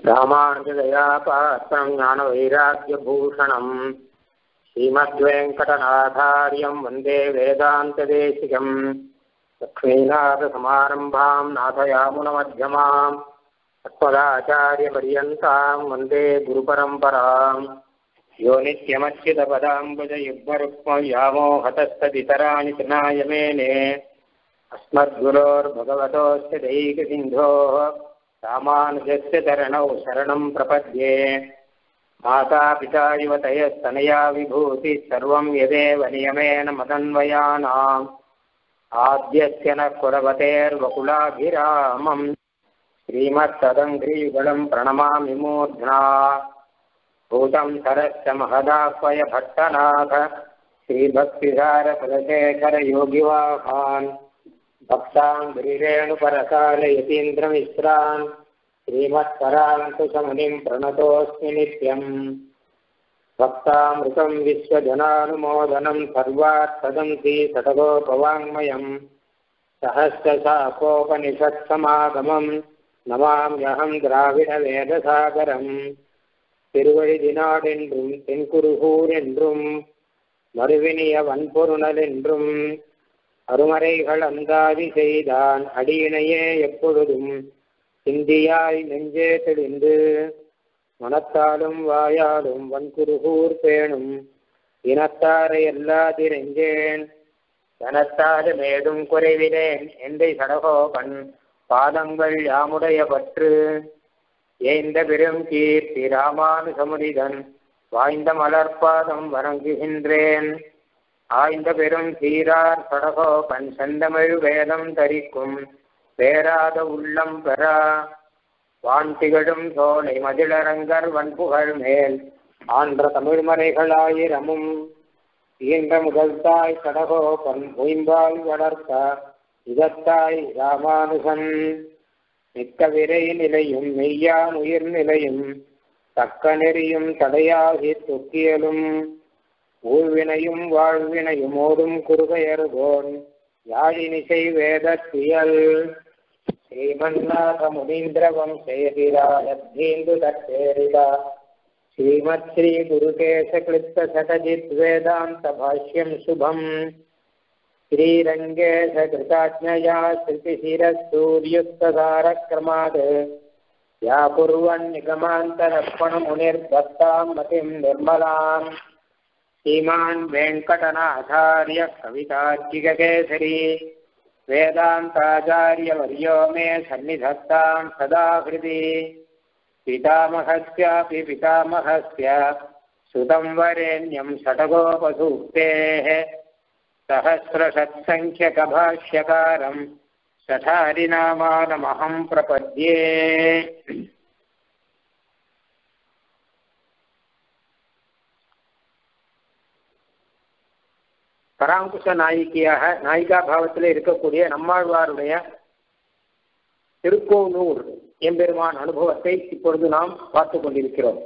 रामानुजदयापात्रं ज्ञानवैराग्यभूषणं श्रीमद्वेङ्कटनाथार्यं वन्दे वेदान्तदेशिकं लक्ष्मीनाथसमारम्भां नाथयामुनमध्यमाम् अस्मदाचार्यपर्यन्तां वन्दे गुरुपरम्पराम् यो नित्यमच्युतपदाम्बुजयुग्मरुक्मव्यामोहतस्तदितराणि तृणाय मेने अस्मद्गुरोर्भगवतोऽस्य दैकसिन्धोः रामानुजस्य चरणौ शरणं प्रपद्ये। मातापिता युवतयस्तनया विभूतिः सर्वं यदेव नियमेन मदन्वयानाम् आद्यस्य न कुलवतेर्वकुलाभिरामं श्रीमत्तदङ्घ्रियुगलं प्रणमामि मूर्ध्ना। भूतं सरस्य महदाह्वय भट्टनाथ श्रीभक्तिसारकुलशेखरयोगिवाहान् भक्ताङ्घ्रिरेणुपरकालयतीन्द्रमिश्रान् श्रीमत्पराङ्कुशमुनिं प्रणतोऽस्मि नित्यम्। भक्तामृतं विश्वजनानुमोदनं सर्वार्थदन्ति षट्कोपवाङ्मयं सहस्रशाखोपनिषत्समागमं नमाम्यहं द्राविडवेदसागरम्। திருவழிதினாடென்றும் தென்குருகூர் என்றும் மறுவினிய வன்பொருணல் என்றும் அருமறைகள் அந்தாதி செய்தான் அடியினையே எப்பொழுதும் சிந்தியாய் நெஞ்சே தெளிந்து மனத்தாலும் வாயாலும் வன்குருகூர் பேணும் இனத்தாரை எல்லாதிரெஞ்சேன் தனத்தாறு மேடும் குறைவிலேன் எந்தை சடகோபன் பாதங்கள் யாமுடைய பற்று ஏந்த பெரும் கீர்த்தி ராமானுசமுனிதன் வாய்ந்த மலர்பாதம் வணங்குகின்றேன். ஆய்ந்த பெரும் சீரார் சடகோபன் செந்தமிழ் வேதம் தரிக்கும் பேராத உள்ளம் பெறா வான்திகழும் சோலை மதிலரங்கர் வன்புகழ் மேல் ஆன்ற தமிழ்மறைகளாயிரமும் ஈன்ற முதல்தாய் சடகோபன் உய்ம்பால் வளர்த்த இதத்தாய் ராமானுசன் மிக்க விரை நிலையும் மெய்யான் உயிர் நிலையும் தக்க நெறியும் தடையாகி தொக்கியலும் ஊழ்வினையும் வாழ்வினையும் ஓடும் குறுகையர்கோன் யாழினிசை வேதத்தியல் ஸ்ரீமன்னாத முனீந்திரவம் சேதிராயத்தீந்து தத்தேரிதா ஸ்ரீமத் ஸ்ரீ குருகேசக்லிப்த சதஜித் வேதாந்த பாஷ்யம் சுபம் श्रीरंगेश कृताज्ञया श्रुतिशिरसूर्युक्तधारक्रमात् या कुर्वन्निगमान्तरर्पणमुनिर्दत्तां मतिं निर्मलां श्रीमान् वेङ्कटनाथार्य कवितार्किककेसरी वेदान्ताचार्यवर्यो मे सन्निधत्तां सदा हृदि। पितामहस्यापि पितामहस्य सुतं वरेण्यं षट्कोपसूक्तेः सहस्रशत्सङ्ख्यकभाष्यकारं सठारिनामानमहं प्रपद्ये। பராங்குஷ நாயிகையாக நாயிகா பாவத்தில் இருக்கக்கூடிய நம்மாழ்வாருடைய திருக்கோனூர் எம்பெருமான் அனுபவத்தை இப்பொழுது நாம் பார்த்து கொண்டிருக்கிறோம்.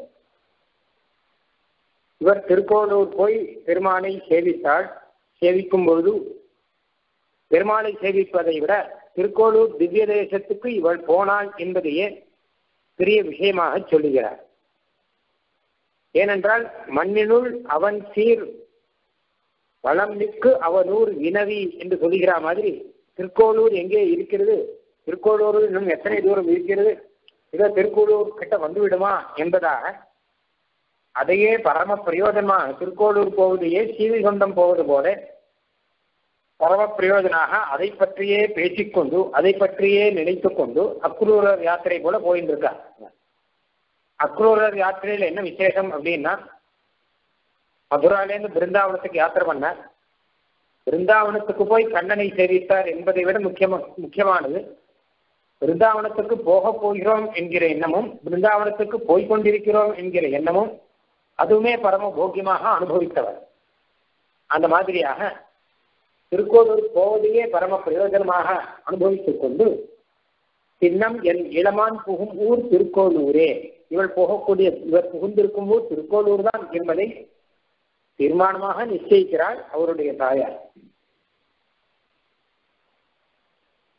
இவர் திருக்கோனூர் போய் பெருமானை சேவிக்கும் பொழுது பெருமாளை சேவிப்பதை விட திருக்கோளூர் திவ்ய தேசத்துக்கு இவள் போனாள் என்பதையே பெரிய விஷயமாக சொல்லுகிறார். ஏனென்றால் மண்ணினுள் அவன் சீர் வளம் மிக்கு அவனூர் வினவி என்று சொல்லுகிற மாதிரி திருக்கோளூர் எங்கே இருக்கிறது, திருக்கோளூர் இன்னும் எத்தனை தூரம் இருக்கிறது, இதோ திருக்கோளூர் கிட்ட வந்துவிடுமா என்பதாக அதையே பரம பிரயோஜனமாக திருக்கோளூர் போவதையே சீவிகொண்டம் போவது போல பரம பிரயோஜனாக அதை பற்றியே பேசிக்கொண்டு அதை பற்றியே நினைத்து கொண்டு அக்ரூரர் யாத்திரை போல போயிட்டு இருக்கார். அக்ரூரர் யாத்திரையில என்ன விசேஷம் அப்படின்னா, மதுராலேருந்து பிருந்தாவனத்துக்கு யாத்திரை பண்ணார். பிருந்தாவனத்துக்கு போய் கண்ணனை சேவித்தார் என்பதை விட முக்கியமானது பிருந்தாவனத்துக்கு போக போகிறோம் என்கிற எண்ணமும் பிருந்தாவனத்துக்கு போய்கொண்டிருக்கிறோம் என்கிற எண்ணமும் அதுவுமே பரம போக்கியமாக அனுபவித்தவர். அந்த மாதிரியாக திருக்கோளூர் போவதையே பரம பிரயோஜனமாக அனுபவித்துக் கொண்டு சின்னம் என் இளமான் புகும் ஊர் திருக்கோளூரே, இவர் புகுந்திருக்கும் ஊர் திருக்கோளூர் தான் என்பதை தீர்மானமாக நிச்சயிக்கிறாள் அவருடைய தாயார்.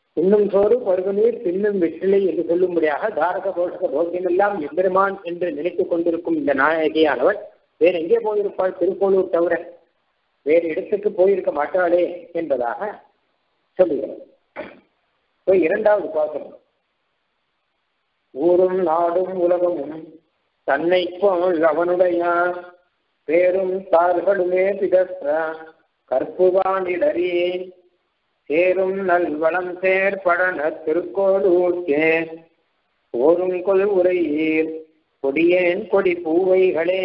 இன்னும் சோறு பருகு நீர் பின்னும் வெற்றிலை என்று சொல்லும்படியாக தாரக போஷக போக்கியம் எல்லாம் எம்பெருமான் என்று நினைத்துக் கொண்டிருக்கும் இந்த நாயகியானவள் வேற எங்கே போயிருப்பாள்? திருக்கோளூர் தவிர வேறு இடத்துக்கு போயிருக்க மாட்டாளே என்பதாக சொல்லுகிறேன். இரண்டாவது பாசனம். ஊரும் நாடும் உலகமும் தன்னை போல் அவனுடைய பேரும் தார்களுமே பிதற்ற கற்புவானிடறி சேரும் நல்வளம் சேர்படன திருக்கோளூர்க்கே ஓரும் கொள் உரையீர் கொடியேன் கொடி பூவைகளே.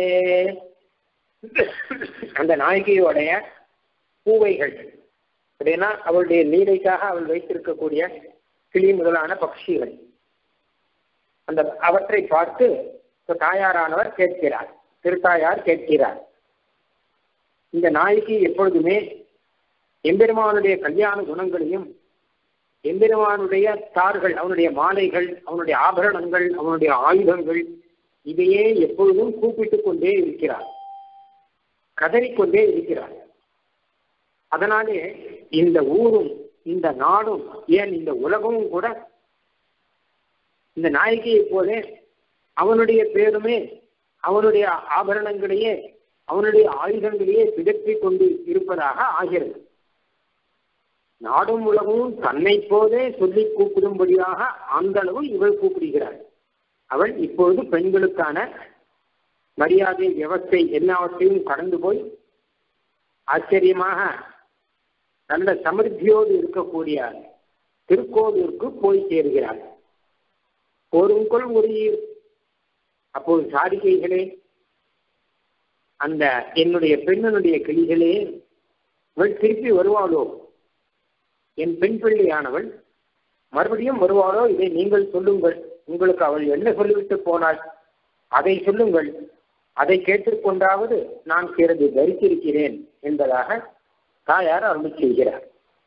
அந்த நாயகியோடைய பூவைகள் அப்படின்னா அவளுடைய நீரைக்காக அவள் வைத்திருக்கக்கூடிய கிளி முதலான பட்சிகள், அந்த அவற்றை பார்த்து தாயாரானவர் கேட்கிறார், திருத்தாயார் கேட்கிறார். இந்த நாயகி எப்பொழுதுமே எம்பெருமானுடைய கல்யாண குணங்களையும் எம்பெருமானுடைய தார்கள், அவனுடைய மாலைகள், அவனுடைய ஆபரணங்கள், அவனுடைய ஆயுதங்கள் இதையே எப்பொழுதும் கூப்பிட்டுக் கொண்டே இருக்கிறார், கதறிக்கொண்டே இருக்கிறார். அதனாலே இந்த ஊரும் இந்த நாடும் ஏன் இந்த உலகமும் கூட இந்த நாயகியை போல அவனுடைய பேருமே அவனுடைய ஆபரணங்களையே அவனுடைய ஆயுதங்களையே பிதற்றிக் கொண்டு இருப்பதாக ஆகிறது. நாடும் உலகமும் தன்னை போதே சொல்லி கூப்பிடும்படியாக அந்த அளவு இவள் கூப்பிடுகிறாள். அவள் இப்பொழுது பெண்களுக்கான மரியாதை வியவஸ்தை எல்லாவற்றையும் கடந்து போய் ஆச்சரியமாக நல்ல சமிருத்தியோடு இருக்கக்கூடிய திருக்கோவிலுக்கு போய் சேருகிறாள். போருங்கொள் உரியீர். அப்போது சாரிகைகளே, அந்த என்னுடைய பெண்ணுடைய கிளிகளே, இவள் திருப்பி வருவாளோ? என் பெண் பிள்ளையானவள் மறுபடியும் வருவாளோ? இதை நீங்கள் சொல்லுங்கள். உங்களுக்கு அவள் என்ன சொல்லிவிட்டு போனாள் அதை சொல்லுங்கள். அதை கேட்டுக்கொண்டாவது நான் சிறிது தரித்திருக்கிறேன் என்பதாக தாயார் அருள் செய்கிறார்.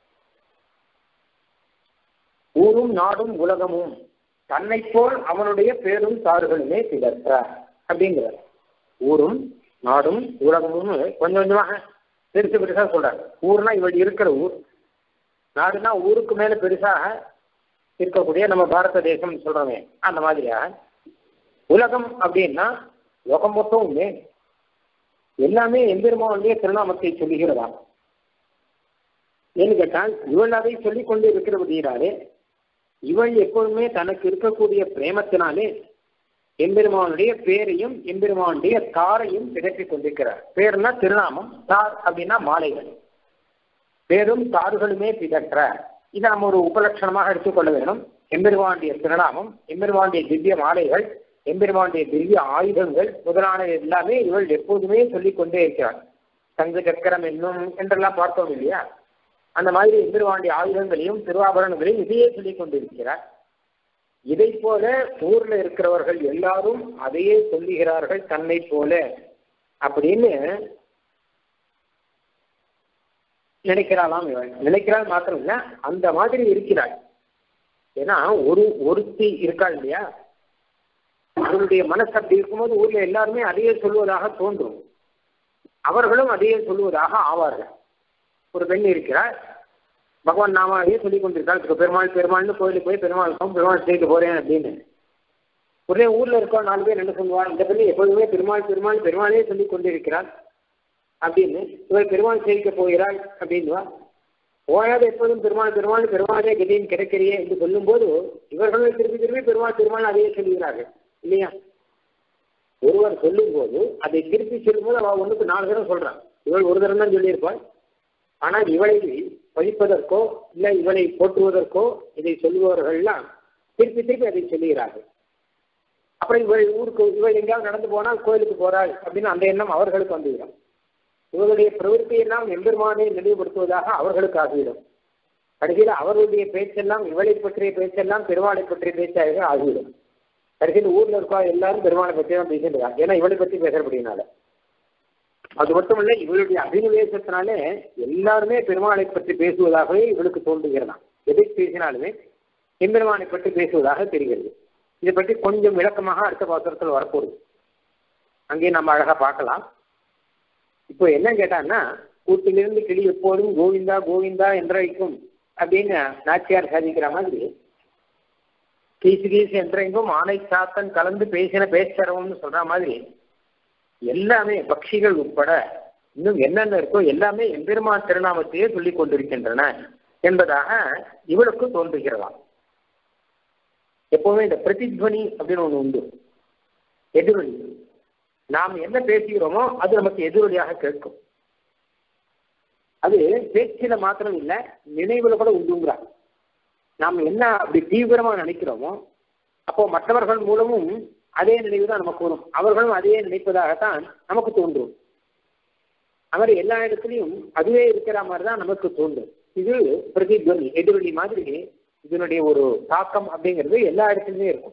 ஊரும் நாடும் உலகமும் தன்னை போல் அவனுடைய பேரும் தார்களுமே பிதற்றார் அப்படிங்கிறார். ஊரும் நாடும் உலகமும் கொஞ்சம் கொஞ்சமாக பெருசு பெருசா சொல்றாங்க. ஊர்னா இவள் இருக்கிற ஊர், நாடுனா ஊருக்கு மேல பெருசாக இருக்கக்கூடிய நம்ம பாரத தேசம் சொல்றோமே அந்த மாதிரியா. உலகம் அப்படின்னா உலகம் மொத்தமுமே எல்லாமே எம்பெருமானுடைய திருநாமத்தை சொல்லுகிறதா ஏன்னு கேட்டால், இவள் அதை சொல்லிக் கொண்டு இருக்கிறபடியாலே இவள் எப்பொழுதுமே தனக்கு இருக்கக்கூடிய பிரேமத்தினாலே எம்பெருமானுடைய பேரையும் எம்பெருமானுடைய தாரையும் பிதற்றிக் கொண்டிருக்கிறார். பேர்னா திருநாமம், தார் அப்படின்னா மாலைகள். பேரும் தார்களுமே பிதற்ற. இதை நம்ம ஒரு உபலட்சணமாக எடுத்துக்கொள்ள வேண்டும். எம்பெருமானுடைய திருநாமம், எம்பெருமானுடைய திவ்ய மாலைகள், எம்பெருமானுடைய திவ்ய ஆயுதங்கள் முதலான எல்லாமே இவள் எப்போதுமே சொல்லிக் கொண்டே இருக்கிறாள். தங்கு சக்கரம் என்னும் என்றெல்லாம் பார்த்தோம் இல்லையா? அந்த மாதிரி எம்பெருமானுடைய ஆயுதங்களையும் திருவாபரணங்களையும் இதையே சொல்லிக் கொண்டிருக்கிறார். இதை போல ஊர்ல இருக்கிறவர்கள் எல்லாரும் அதையே சொல்லுகிறார்கள் தன்னை போல அப்படின்னு நினைக்கிறாளாம். இவள் நினைக்கிறாள் மாத்திரம் இல்ல, அந்த மாதிரி இருக்கிறாள். ஏன்னா ஒருத்தி இருக்காள் இல்லையா, அவருடைய மனசு அப்படி இருக்கும்போது ஊர்ல எல்லாருமே அதையே சொல்வதாக தோன்றும், அவர்களும் அதையே சொல்வதாக ஆவார்கள். ஒரு பெண் இருக்கிறார், பகவான் நாமாவே சொல்லிக் கொண்டிருக்காள், பெருமாள் பெருமாள்னு கோயிலுக்கு போய் பெருமாள் செய்து போறேன் அப்படின்னு. உடனே ஊர்ல இருக்கோம் 4 பேர் என்ன சொல்லுவாள், இந்த பெண்ணு எப்பொழுதுமே பெருமாள் பெருமாள் பெருமாளே சொல்லிக் கொண்டிருக்கிறாள் அப்படின்னு. இவர் பெருமாள் சேவிக்க போகிறாள் அப்படின்வா. ஓயாத எப்போதும் பெருமாள் பெருமாள் பெருமாளே கதியின் கிடைக்கிறியே என்று சொல்லும் போது இவர்களும் திருப்பி திருப்பி பெருமாள் பெருமாள் அதையே சொல்லுகிறார்கள் இல்லையா? ஒருவர் சொல்லும் போது அதை திருப்பி சொல்லும் போது அவள் 1க்கு 4 தடவை சொல்றான். இவள் ஒரு தடவை தான் சொல்லியிருப்பாள். ஆனால் இவளை பதிப்பதற்கோ இல்லை இவளை போற்றுவதற்கோ இதை சொல்லுபவர்கள்லாம் திருப்பி திருப்பி அதை சொல்லுகிறார்கள். அப்புறம் இவள் எங்கேயாவது நடந்து போனால் கோயிலுக்கு போறாள் அப்படின்னு அந்த எண்ணம் அவர்களுக்கு வந்துவிடும். இவருடைய பிரவൃத்தியெல்லாம் எம்பெருமானை நினைவுபடுத்துவதாக அவர்களுக்கு ஆகிவிடும். கடைசியில் அவர்களுடைய பேச்செல்லாம் இவளை பற்றிய பேச்செல்லாம் பெருமாளை பற்றிய பேச்சாக ஆகிவிடும். கடைசியில் ஊர்ல இருக்கா எல்லாரும் பெருமாளை பற்றி தான் பேசிட்டு, ஏன்னா இவளை பற்றி பேசுறபடினால. அது மட்டுமல்ல, இவளுடைய அபினிவேசத்தினாலே எல்லாருமே பெருமாளை பற்றி பேசுவதாகவே இவளுக்கு தோன்றுகிறதாம். எதை பேசினாலுமே எம்பெருமானை பற்றி பேசுவதாக தெரிகிறது. இதை பற்றி கொஞ்சம் விளக்கமாக அடுத்த பாத்திரத்தில் வரப்போகுது, அங்கே நம்ம அழகா பார்க்கலாம். இப்போ என்ன கேட்டான்னா, கூட்டிலிருந்து கிளி எப்போதும் கோவிந்தா கோவிந்தா என்றழைக்கும் அப்படின்னு நாச்சியார் சாதிக்கிற மாதிரி கீசு கீசு என்றெங்கும் ஆணை சாத்தன் கலந்து பேசின பேச்சரவம்னு சொல்ற மாதிரி எல்லாமே பட்சிகள் உட்பட இன்னும் என்னென்ன இருக்கோ எல்லாமே எம்பெருமான் திருநாமத்தையே சொல்லிக் கொண்டிருக்கின்றன என்பதாக இவளுக்கு தோன்றுகிறதாம். எப்பவுமே இந்த பிரதித்வனி அப்படின்னு ஒண்ணு உண்டு, எதிரொலி. நாம் என்ன பேசுகிறோமோ அது நமக்கு எதிரொலியாக கேட்கும். அது பேச்சில மாத்திரம் இல்லை, நினைவுல கூட உண்டுங்கிறார். நாம் என்ன அப்படி தீவிரமா நினைக்கிறோமோ அப்போ மற்றவர்கள் மூலமும் அதே நினைவு தான் நமக்கு வரும், அவர்களும் அதே நினைப்பதாகத்தான் நமக்கு தோன்றும். அவர் எல்லா இடத்துலையும் அதுவே இருக்கிற மாதிரி தான் நமக்கு தோன்றும். இது பிரதித்வனி, எதிரொலி மாதிரி. இதனுடைய ஒரு தாக்கம் அப்படிங்கிறது எல்லா இடத்துலயுமே இருக்கும்.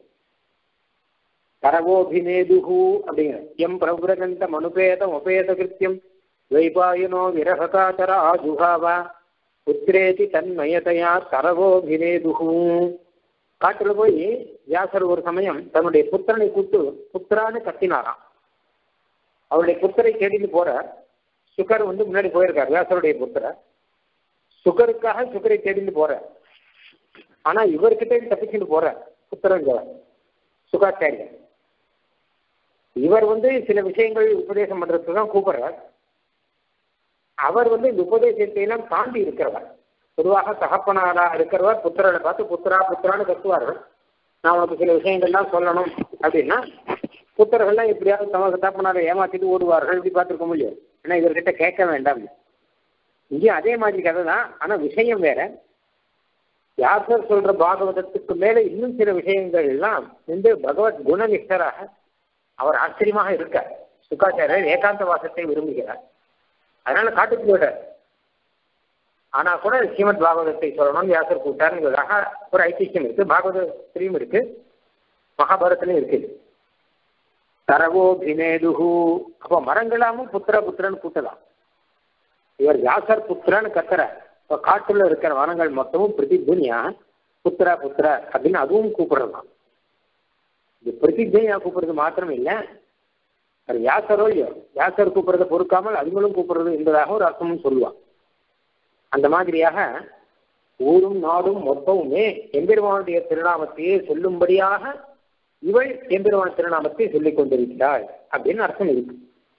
தரவோபிநேதுகு அப்படிங்கிற எம் பிரபுரகந்த மனுபேதம் உபேத கிருத்தியம் வைபாயனோ விரககாதர ஆதுகாவா புத்திரேதி தன்மயதையா தரவோபிநேதுகு. காட்டுல போய் வியாசர் ஒரு சமயம் தன்னுடைய புத்திரனை கூட்டு புத்திரான்னு கத்தினாராம். அவருடைய புத்திரை தேடிட்டு போற சுகர் முன்னாடி போயிருக்கார், வியாசருடைய புத்திரர். சுகருக்காக சுகரை தேடிட்டு போற, ஆனா இவர்கிட்ட தப்பிச்சுட்டு போற புத்திரங்க சுகாச்சாரியர். இவர் சில விஷயங்கள் உபதேசம் பண்றதுக்கு தான் கூப்பிடுறார். அவர் இந்த உபதேசத்தை எல்லாம் தாண்டி இருக்கிறவர். பொதுவாக தகப்பனாரா இருக்கிறவர் புத்திரனை பார்த்து புத்திரா புத்திரான்னு கத்துவார்கள். நான் உனக்கு சில விஷயங்கள்லாம் சொல்லணும் அப்படின்னா புத்திரர்கள்லாம் எப்படியாவது தமக்கு தகப்பனாரை ஏமாத்திட்டு ஓடுவார்கள். இப்படி பார்த்துருக்க முடியும். ஏன்னா இவர்கிட்ட கேட்க வேண்டாம். இங்கேயும் அதே மாதிரி கதை தான், ஆனா விஷயம் வேற. வியாசர் சொல்ற பாகவதத்துக்கு மேல இன்னும் சில விஷயங்கள் எல்லாம் பகவத் குணநிஷ்டராக அவர் ஆச்சரியமாக இருக்கார். சுகாச்சாரியர் ஏகாந்த வாசத்தை விரும்புகிறார், அதனால காட்டுக்கு விடார். ஆனா கூட ஸ்ரீமத் பாகவதத்தை சொல்லணும் வியாசர் கூட்டாருங்கிறதாக ஒரு ஐதிஹ்யம் இருக்கு. பாகவதத்திலையும் இருக்கு, மகாபாரத்திலையும் இருக்கு. தரவோபிநேதுகு. அப்போ மரங்களாமும் புத்திர புத்திரன்னு கூட்டலாம். இவர் வியாசர் புத்திரன்னு கத்துற. இப்போ காட்டுல இருக்கிற மரங்கள் மொத்தமும் பிரதித்வனியா புத்திரா புத்திர அப்படின்னு அதுவும் கூப்பிடுறதான். இது பிரதித்வனியா கூப்பிடுறது மாத்திரம் இல்லை, வியாசரோ இல்லையோ வியாசர் கூப்பிடுறதை பொறுக்காமல் அதுங்களும் கூப்பிடுறது என்பதாக ஒரு அர்த்தமும் சொல்லுவான். அந்த மாதிரியாக ஊரும் நாடும் மொத்தமுமே எம்பெருமானுடைய திருநாமத்தையே சொல்லும்படியாக இவள் எம்பெருமான் திருநாமத்தை சொல்லிக் கொண்டிருக்கிறாள் அப்படின்னு அர்த்தம் இருக்கு.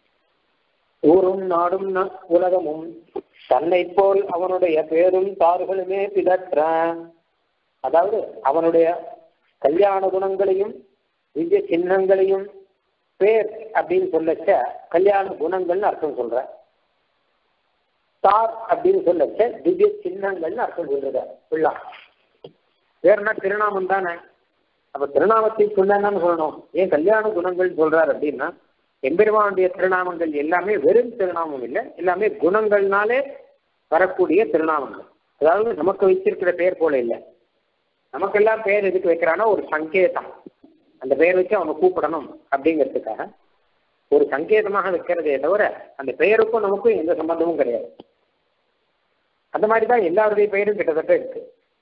ஊரும் நாடும் உலகமும் தன்னை போல் அவனுடைய பேரும் தார்களுமே பிதற்ற. அதாவது அவனுடைய கல்யாண குணங்களையும் திவ்ய சின்னங்களையும் பேர் அப்படின்னு சொல்லச்ச கல்யாண குணங்கள்னு அர்த்தம் சொல்ற. தார் அப்படின்னு சொல்லச்ச திவ்ய சின்னங்கள்னு அர்த்தம் சொல்றத ஃபுல்லா. வேறுனா திருநாமம் தானே. அப்ப திருநாமத்தை சொன்னான்னு சொல்லணும். ஏன் கல்யாண குணங்கள் சொல்றாரு அப்படின்னா எம்பெருமானுடைய திருநாமங்கள் எல்லாமே வெறும் திருநாமம் இல்லை, எல்லாமே குணங்கள்னாலே வரக்கூடிய திருநாமங்கள். அதாவது நமக்கு வச்சிருக்கிற பேர் போல இல்லை. நமக்கெல்லாம் பேர் எதுக்கு வைக்கிறான்னா ஒரு சங்கேதம், அந்த பெயர் வச்சு அவங்க கூப்பிடணும் அப்படிங்கிறதுக்காக ஒரு சங்கேதமாக வைக்கிறதே தவிர அந்த பெயருக்கும் நமக்கும் எந்த சம்பந்தமும் கிடையாது. அந்த மாதிரிதான் எல்லாருடைய பெயரும் கிட்டத்தட்ட இருக்கு.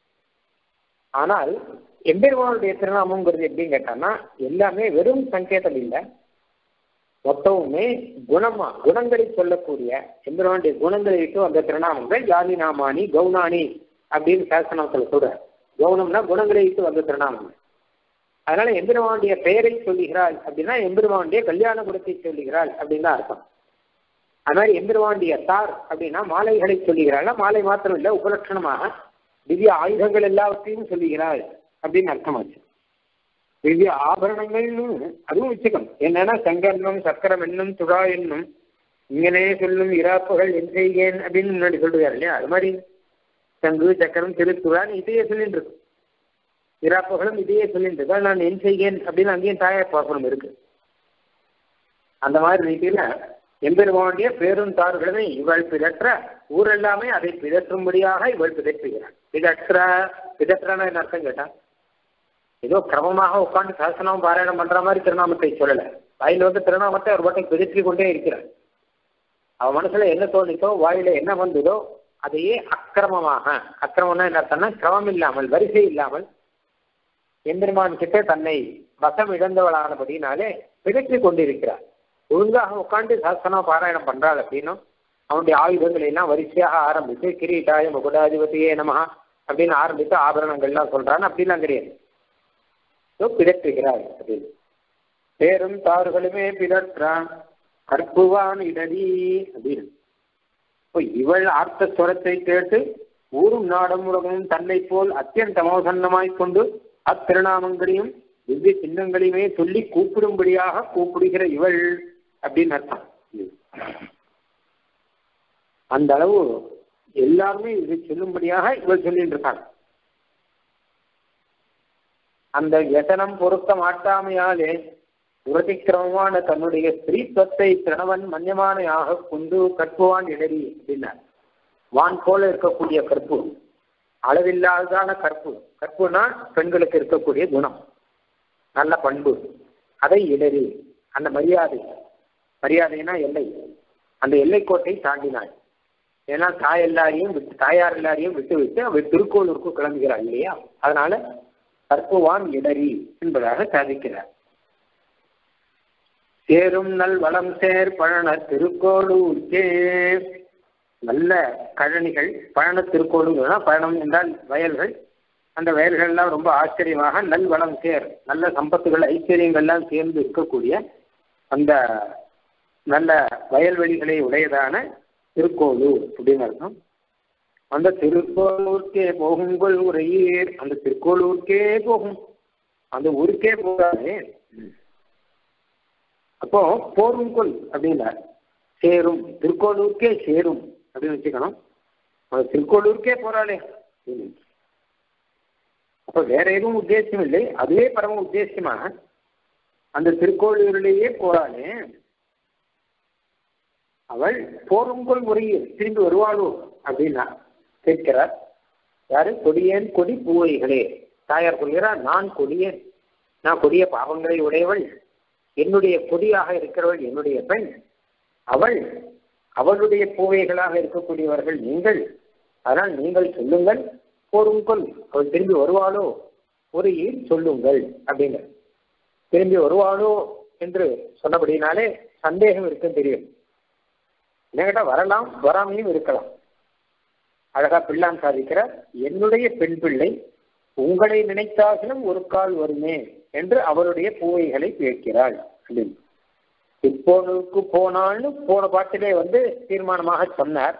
ஆனால் எம்பெருமானுடைய திருநாமங்கிறது எப்படின்னு கேட்டான்னா எல்லாமே வெறும் சங்கேதம் இல்லை, மொத்தமுமே குணமா குணங்களை சொல்லக்கூடிய எம்பெருமானுடைய குணங்களை விட்டு அந்த திருநாமங்கள் யானி நாமானி கவுனானி அப்படின்னு சாஸ்திரநாமத்தில் சொல்ற. கவுனம்னா குணங்களை விட்டு வந்த திருநாமங்கள். அதனால எம்பெருமானுடைய பெயரை சொல்லுகிறாள் அப்படின்னா எம்பெருமானுடைய கல்யாண குணத்தை சொல்லுகிறாள் அப்படின்னு தான் அர்த்தம். அது மாதிரி எம்பெருமானுடைய தார் அப்படின்னா மாலைகளை சொல்லுகிறாள். மாலை மாத்திரம் இல்லை, உபலட்சணமாக திவ்ய ஆயுதங்கள் எல்லாவற்றையும் சொல்லுகிறாள் அப்படின்னு அர்த்தமாச்சு. திவ்ய ஆபரணங்கள்னு அதுவும் வச்சுக்கணும். என்னன்னா சங்கன்னும் சக்கரம் என்னும் துடா என்னும் இங்கனே சொல்லும் இராப்புகள் என் செய்கேன் அப்படின்னு முன்னாடி சொல்லுவார் இல்லையா. அது மாதிரி சங்கு சக்கரம் திருத்துறான்னு இதையே சொல்லிட்டு இருக்கு. இராப்புகளும் இதையே சொல்லிட்டு இருக்கா. நான் என் செய்கேன் அப்படின்னு அங்கேயும் தாயார் பாசனம் இருக்கு. அந்த மாதிரி ரீதியில எம்பெருமானுடைய பேரும் தார்களுமே இவள் பிதற்ற ஊரெல்லாமே அதை பிதற்றும்படியாக இவள் பிதற்றுகிறாள். பிதற்றான என்ன அர்த்தம் கேட்டா ஏதோ கிரமமாக உட்காந்து சாசனம் பாராயணம் பண்ற மாதிரி திருநாமத்தை சொல்லல. வாயில திருநாமத்தை ஒரு பாட்டை பிதற்றி கொண்டே இருக்கிறாள். அவன் மனசுல என்ன தோணித்தோ வாயில என்ன வந்ததோ அதையே அக்கிரமமாக, அக்கிரமம்னா என்ன அர்த்தம்னா கிரமம் இல்லாமல் வரிசை இல்லாமல் எம்பெருமான் கிட்ட தன்னை வசம் இழந்தவளானபடினாலே பிதற்றி கொண்டிருக்கிறார். ஒழுங்காக உட்காந்து சாசனம் பாராயணம் பண்றாள் அப்படின்னும் அவனுடைய ஆயுதங்களை எல்லாம் வரிசையாக ஆரம்பித்து கிரீட்டாய முகுடாதிபதியே நமஹா அப்படின்னு ஆரம்பித்து ஆபரணங்கள்லாம் சொல்றான்னு அப்படிலாம் கிடையாது. பிதற்றுகிறாள் அப்படின்னு. பேரும் தாறுகளுமே பிதற்றான் கற்புவான் இடறி அப்படின்னு. இப்போ இவள் ஆர்த்த ஸ்வரத்தை கேட்டு ஊரும் நாடும் உலகமும் தன்னை போல் அத்தியந்த மோசன்னமாய்க் கொண்டு அத்திருநாமங்களையும் திவ்ய சின்னங்களையுமே சொல்லி கூப்பிடும்படியாக கூப்பிடுகிற இவள் அப்படின்னு அர்த்தம். அந்த அளவு எல்லாருமே இதை சொல்லும்படியாக இவள் சொல்லிட்டு இருக்காங்க. அந்த யசனம் பொருத்த மாட்டாமையாலே உரதிக்கிரமமான தன்னுடைய ஸ்திரீத்வத்தை திரணவன் மன்யமானையாக கொண்டு கற்புவான் இடறி அப்படின்னார். வான் போல இருக்கக்கூடிய கற்பு, அளவில்லாததான கற்பு. கற்புனா பெண்களுக்கு இருக்கக்கூடிய குணம், நல்ல பண்பு, அதை இடறி அந்த மரியாதைனா எல்லை, அந்த எல்லைக்கோட்டை தாண்டினாள். ஏன்னா தாயார் எல்லாரையும் விட்டு அவள் திருக்கோளூருக்கு கிளம்புகிறாள் இல்லையா? அதனால கற்புவான் இடறி என்பதாக சாதிக்கிறார். சேரும் நல் வளம் சேர் பழன திருக்கோளூர்க்கே. நல்ல கழனிகள், பழன திருக்கோளூர், பழனம் என்றால் வயல்கள். அந்த வயல்கள் எல்லாம் ரொம்ப ஆச்சரியமாக நல் வளம் சேர், நல்ல சம்பத்துகள் ஐஸ்வர்யங்கள்லாம் சேர்ந்து இருக்கக்கூடிய அந்த நல்ல வயல்வெளிகளை உடையதான திருக்கோளூர் அப்படின்னு அர்த்தம். அந்த திருக்கோளூருக்கே போகுங்கள் உரையீர். அந்த திருக்கோளூருக்கே போகும், அந்த ஊருக்கே போகாதே. அப்போ போருங்கொள் அப்படின்னா சேரும், திருக்கோளூருக்கே சேரும் அப்படின்னு வச்சுக்கணும். திருக்கோளூருக்கே போறாளே. அப்ப வேற எதுவும் உத்தேசம் இல்லை, அதுவே பரம உத்தேசமாக அந்த திருக்கோளூரிலேயே போறாளே. அவள் போருங்கொள் முறையில் திரும்பி வருவாளோ அப்படின்னா கேட்கிறார். யாரு? கொடியேன் கொடி பூவைகளே. தாயார் சொல்கிறார், நான் கொடியேன், நான் கொடிய பாவங்களை உடையவள், என்னுடைய கொடியாக இருக்கிறவள் என்னுடைய பெண், அவளுடைய பூவைகளாக இருக்கக்கூடியவர்கள் நீங்கள். அதனால் நீங்கள் சொல்லுங்கள், போருங்கொள், அவள் திரும்பி வருவாளோ ஒரு சொல்லுங்கள் அப்படிங்க. திரும்பி வருவாளோ என்று சொன்னபடினாலே சந்தேகம் இருக்குன்னு தெரியும். என்னகிட்ட வரலாம், வராமையும் இருக்கலாம். அழகா பிள்ளான் சாதிக்கிற, என்னுடைய பெண் பிள்ளை உங்களை நினைத்தாகிலும் ஒரு கால் வருமே என்று அவருடைய பூவைகளை கேட்கிறாள். இப்போனுக்கு போனால்னு போன பாட்டிலே தீர்மானமாக சொன்னார்.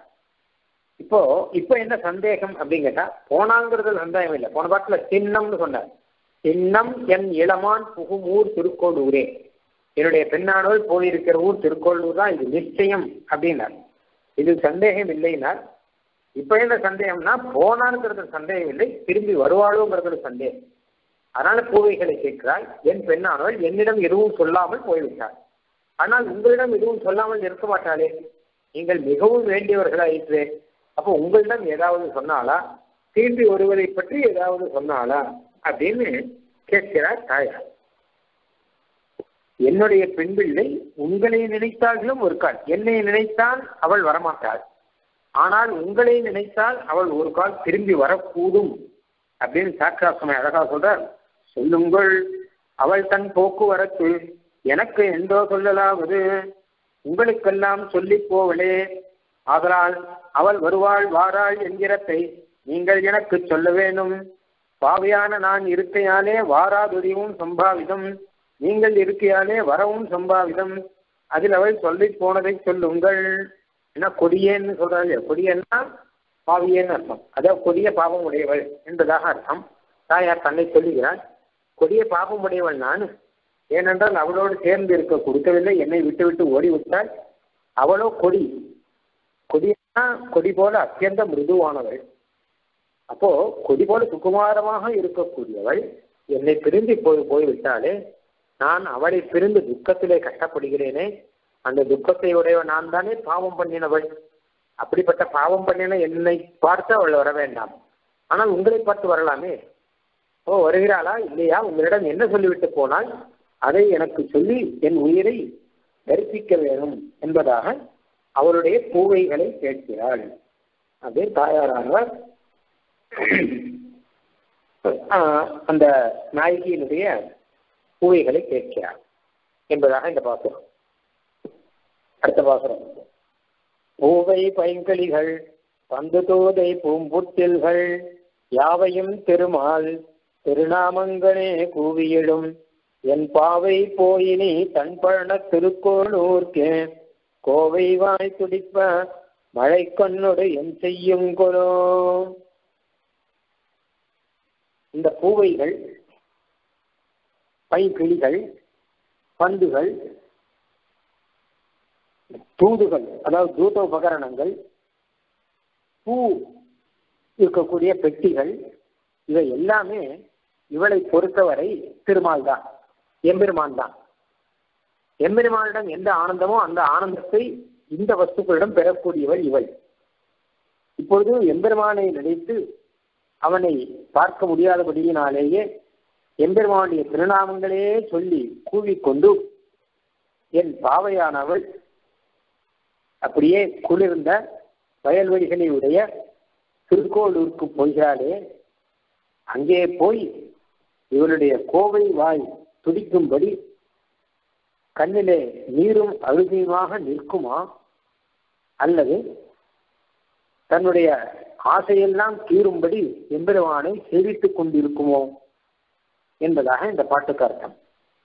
இப்போ என்ன சந்தேகம் அப்படிங்கிட்டா, போனாங்கிறது சந்தேகம் இல்லை. போன பாட்டுல சின்னம்னு சொன்னார். சின்னம் என் இளமான் புகும் ஊர் திருக்கோளூரே. என்னுடைய பெண்ணானவள் போயிருக்கிற ஊர் திருக்கோளூர் தான், இது நிச்சயம் அப்படின்னார். இது சந்தேகம் இல்லைன்னார். இப்ப என்ன சந்தேகம்னா, போனான்ங்கிறது சந்தேகம் இல்லை, திரும்பி வருவாளோங்கிறது சந்தேகம். அதனால பூவைகளை கேட்கிறாள். என் பெண்ணானவள் என்னிடம் எதுவும் சொல்லாமல் போய்விட்டாள். ஆனால் உங்களிடம் எதுவும் சொல்லாமல் இருக்க மாட்டாளே, நீங்கள் மிகவும் வேண்டியவர்களாயிற்று. அப்போ உங்களிடம் ஏதாவது சொன்னாளா, திரும்பி வருவதை பற்றி ஏதாவது சொன்னாளா அப்படின்னு கேட்கிறார் தாயார். என்னுடைய பெண் பிள்ளை உங்களை நினைத்தாலும் ஒரு கால், என்னை நினைத்தால் அவள் வரமாட்டாள், ஆனால் உங்களை நினைத்தால் அவள் ஒரு கால் திரும்பி வரக்கூடும் அப்படின்னு சாட்சாத்மை அழகா சொல்றார். சொல்லுங்கள், அவள் தன் போக்குவரத்து எனக்கு எந்தோ சொல்லலாவது, உங்களுக்கெல்லாம் சொல்லி போவளே. ஆதலால் அவள் வருவாள் வாராள் என்கிறதை நீங்கள் எனக்கு சொல்ல வேணும். பாவியான நான் இருக்கையாலே வாராதுரிவும் சம்பாவிதம், நீங்கள் இருக்கையாலே வரவும் சம்பாவிதம். அதில் அவள் சொல்லி போனதை சொல்லுங்கள். என்ன கொடியேன்னு சொல்றாங்க, கொடியன்னா பாவியேன்னு அர்த்தம். அதாவது கொடிய பாவம் உடையவள் என்பதாக அர்த்தம். தாயார் தன்னை சொல்லுகிறாள், கொடிய பாவம் உடையவள் நான். ஏனென்றால் அவளோடு சேர்ந்து இருக்க கொடுக்கவில்லை, என்னை விட்டு விட்டு ஓடிவிட்டாள். அவளோ கொடியா கொடி போல அத்தியந்த மிருதுவானவள். அப்போ கொடி போல சுகுமாரமாக இருக்கக்கூடியவள் என்னை பிரிந்து போய்விட்டாலே, நான் அவளை பிரிந்து துக்கத்திலே கஷ்டப்படுகிறேனே. அந்த துக்கத்தை உடைய நான் தானே பாவம் பண்ணினவள். அப்படிப்பட்ட பாவம் பண்ணின என்னை பார்த்து அவள் வர வேண்டாம், ஆனால் உங்களை பார்த்து வரலாமே. வருகிறாளா இல்லையா, உங்களிடம் என்ன சொல்லிவிட்டு போனால் அதை எனக்கு சொல்லி என் உயிரை தரிசிக்க வேணும் என்பதாக அவருடைய பூவைகளை கேட்கிறாள். அதே தாயாரானவர் அந்த நாயகியினுடைய பூவைகளை கேட்கிறார் என்பதாக இந்த பாசுரம். அடுத்த பாசுரம், பூவை பைங்களிகள் பந்து தோதை பூம்புட்டில்கள் யாவையும் திருமால் திருநாமங்களே கூவியிடும் என் பாவை போயினி தன்பழன திருக்கோளூர்க்கே கோவை வாய் துடிப்ப மழை கண்ணோடு என் செய்யும் கொலோ. இந்த பூவைகள், பைங்கிளிகள், பந்துகள், தூதுகள், அதாவது தூத உபகரணங்கள், பூ இருக்கக்கூடிய பெட்டிகள், இவை எல்லாமே இவளை பொறுத்தவரை திருமால் தான், எம்பெருமான் தான். எம்பெருமானிடம் எந்த ஆனந்தமோ அந்த ஆனந்தத்தை இந்த வஸ்துக்களிடம் பெறக்கூடியவள் இவள். இப்பொழுது எம்பெருமானை நினைத்து அவனை பார்க்க முடியாதபடியினாலேயே எம்பெருமானுடைய திருநாமங்களே சொல்லி கூவிக்கொண்டு என் பாவையானவள் அப்படியே குளிர்ந்த வயல்வெளிகளுடைய திருக்கோளூருக்கு போகிறாளே, அங்கே போய் இவளுடைய கோவை வாய் துடிக்கும்படி கண்ணிலே நீரும் அழுகையுமாக நிற்குமா, அல்லது தன்னுடைய ஆசையெல்லாம் தீரும்படி எம்பெருமானை சேவித்துக் கொண்டிருக்குமோ என்பதாக இந்த பாட்டுக்கு அர்த்தம்.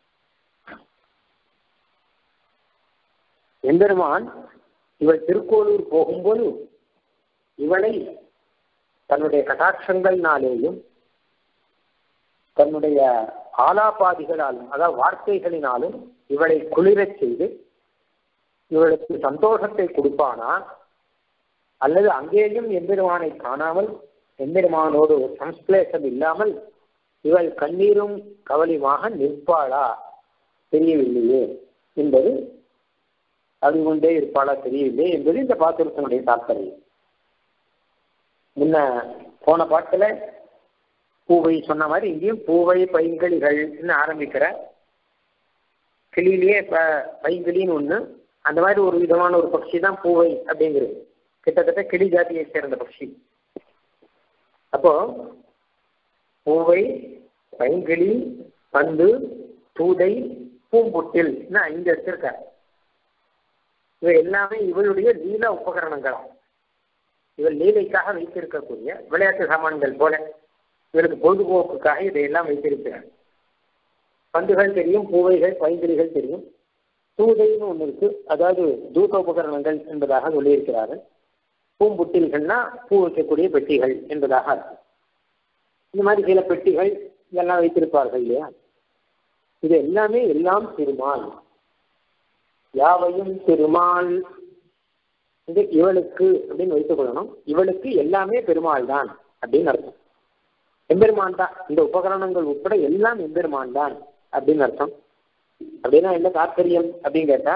எம்பெருமான் இவள் திருக்கோளூர் போகும்போது இவளை தன்னுடைய கடாட்சங்கள்னாலேயும் தன்னுடைய ஆலாபாதிகளாலும், அதாவது வார்த்தைகளினாலும் இவளை குளிரச் செய்து இவளுக்கு சந்தோஷத்தை கொடுப்பானா, அல்லது அங்கேயும் எம்பெருமானை காணாமல் எம்பெருமானோடு சம்ஸ்லேஷம் இல்லாமல் இவள் கண்ணீரும் கவலையுமாக நிற்பாளா தெரியவில்லையே என்பது, அது கொண்டே இருப்பாளா தெரியவில்லை என்பது இந்த பாத்திரத்தினுடைய தாற்பயம். முன்ன போன பாட்டுல பூவை சொன்ன மாதிரி இங்கேயும் பூவை பைங்கிளிகள்னு ஆரம்பிக்கிற, கிளியிலேயே பைங்கிளின்னு ஒண்ணு, அந்த மாதிரி ஒரு விதமான ஒரு பட்சி தான் பூவை அப்படிங்கிறது, கிட்டத்தட்ட கிளி ஜாதியை சேர்ந்த பட்சி. அப்போ பூவை, பைங்கிளி, பந்து, தூதை, பூம்புட்டில் 5 எடுத்திருக்க. இவை எல்லாமே இவளுடைய லீலா உபகரணங்களாம். இவள் லீலைக்காக வைத்திருக்கக்கூடிய விளையாட்டு சாமான்கள் போல இவளுக்கு பொழுதுபோக்குக்காக இதையெல்லாம் வைத்திருக்கிறார். பந்துகள் தெரியும், பூவைகள், பைங்கிளிகள் தெரியும், தூதைன்னு ஒன்று இருக்கு, அதாவது தூத உபகரணங்கள் என்பதாக சொல்லியிருக்கிறார்கள். பூம்புட்டில்கள்னா பூ வைக்கக்கூடிய பெட்டிகள் என்பதாக இருக்கு. இந்த மாதிரி சில பெட்டிகள் இதெல்லாம் வைத்திருப்பார்கள் இல்லையா, இது எல்லாமே எல்லாம் திருமால், யாவையும் திருமால். இது இவளுக்கு அப்படின்னு வைத்துக் கொள்ளணும். இவளுக்கு எல்லாமே பெருமாள் தான் அப்படின்னு அர்த்தம். எம்பெருமான் தான், இந்த உபகரணங்கள் உட்பட எல்லாம் எம்பெருமான் தான் அப்படின்னு அர்த்தம். அப்படின்னா என்ன தாற்பயம் அப்படின்னு கேட்டா,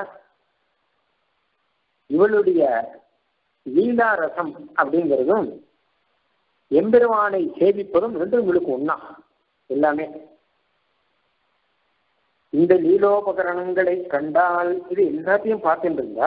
இவளுடைய லீலா ரசம் அப்படிங்கிறதும் எம்பெருமானை சேவிப்பதும் ரெண்டும் இவளுக்கு ஒண்ணா. எல்லாமே இந்த லீலோபகரணங்களை கண்டால் இது எல்லாத்தையும் பார்த்துட்டு இருந்தா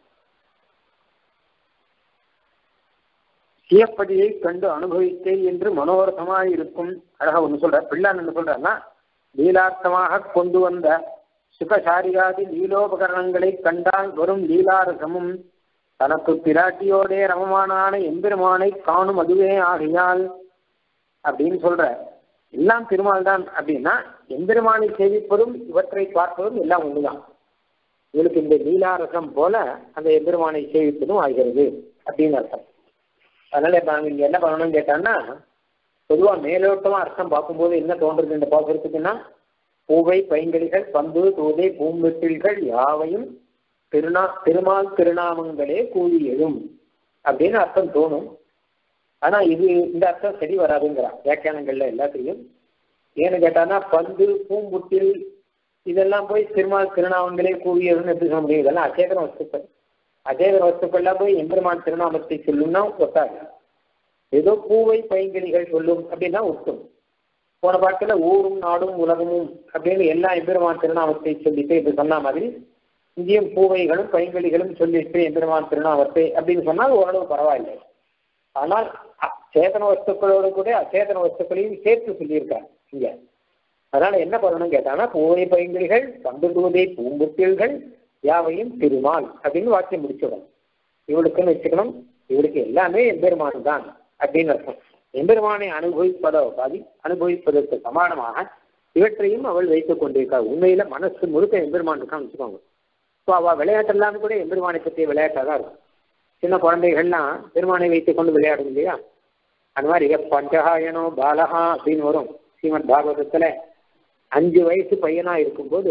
சியப்பதியை கண்டு அனுபவித்தேன் என்று மனோரசமாய் இருக்கும். அழகா ஒண்ணு சொல்ற, பிள்ளான் என்ன சொல்றன்னா, லீலார்த்தமாக கொண்டு வந்த சுகசாரிகாதி லீலோபகரணங்களை கண்டால் வரும் லீலாரசமும் தனக்கு பிராட்டியோடே ரமமானான எம்பெருமானை காணும் அதுவே ஆகையால் அப்படின்னு சொல்ற. எல்லாம் திருமால் தான் அப்படின்னா எம்பெருமானை சேவிப்பதும் இவற்றை பார்ப்பதும் எல்லாம் ஒண்ணுதான். இவளுக்கு இந்த லீலாரசம் போல அந்த எம்பெருமானை சேவிப்பதும் ஆகிறது அப்படின்னு அர்த்தம். அதனால நாங்க இங்க என்ன பண்ணணும்னு கேட்டான்னா, பொதுவா மேலோட்டமா அர்த்தம் பார்க்கும்போது என்ன தோன்றது இந்த பாசுரத்துக்குன்னா, பூவை பைங்கிளிகள் பந்து தூதை பூம்பெட்டில்கள் யாவையும் திருமால் திருநாமங்களே கூறி எழும் அப்படின்னு அர்த்தம் தோணும். ஆனா இது இந்த அர்த்தம் சரி வராதுங்கிறான் வியாக்கியானங்கள்ல எல்லாத்தையும். ஏன்னு கேட்டான்னா, பந்து பூம்புட்டில் இதெல்லாம் போய் திருமால் திருநாமங்களே கூறி எழுன்னு எப்படி சொல்ல முடியும்? இதெல்லாம் அச்சேதன வஸ்துக்கள். அச்சேதன வஸ்துக்கள்லாம் போய் எம்பெருமான் திருநாமத்தை சொல்லும்னா ஒத்தாது. ஏதோ பூவை பைங்கிளிகள் சொல்லும் அப்படின்னா ஒத்தும். போன பாட்டுல ஊரும் நாடும் உலகமும் அப்படின்னு எல்லா எம்பெருமான் திருநாமத்தை சொல்லிட்டு இது சொன்ன மாதிரி இங்கேயும் பூவைகளும் பைங்கிளிகளும் சொல்லிட்டு எம்பெருமான் திருநாமத்தை அப்படின்னு சொன்னால் ஓரளவு பரவாயில்லை. ஆனால் சேதன வஸ்துக்களோடு கூட அச்சேதன வஸ்துக்களையும் சேர்த்து சொல்லியிருக்காங்க இங்க. அதனால என்ன பண்ணணும்னு கேட்டாங்கன்னா, பூவை பைங்கிளிகள் பந்து தூதை பூம்புட்டில்கள் யாவையும் திருமால் அப்படின்னு வாக்கியம் முடிச்சிடும். இவளுக்குன்னு வச்சுக்கணும், இவளுக்கு எல்லாமே எம்பெருமான் தான் அப்படின்னு அர்த்தம். எம்பெருமானை அனுபவிப்பதோ அனுபவிப்பதற்கு சமானமாக இவற்றையும் அவள் வைத்துக் கொண்டிருக்காள். உண்மையில மனசு முழுக்க எம்பெருமான் இருக்கான்னு வச்சுக்கோங்க. இப்போ அவள் விளையாட்டெல்லாம் கூட எம்பெருமானை பற்றிய விளையாட்டாக தான் இருக்கும். சின்ன குழந்தைகள்லாம் பெருமானை வைத்துக் கொண்டு விளையாடும் இல்லையா? அந்த மாதிரி பஞ்சகாயனோ பாலகா அப்படின்னு வரும் ஸ்ரீமத் பாகவதத்துல. 5 வயசு பையனா இருக்கும்போது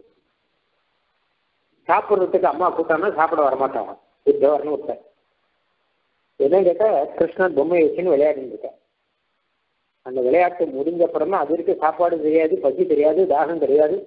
சாப்பிட்றதுக்கு அம்மா கூட்டானா சாப்பிட வரமாட்டாங்க. உத்தவர்னு ஒருத்தர் என்ன கேட்டா கிருஷ்ணன் பொம்மை வச்சுன்னு விளையாடிட்டு இருக்க. அந்த விளையாட்டு முடிஞ்ச அப்புறம் தான் அது இருக்கு சாப்பாடு தெரியாது, பசி தெரியாது, தாகம் தெரியாது.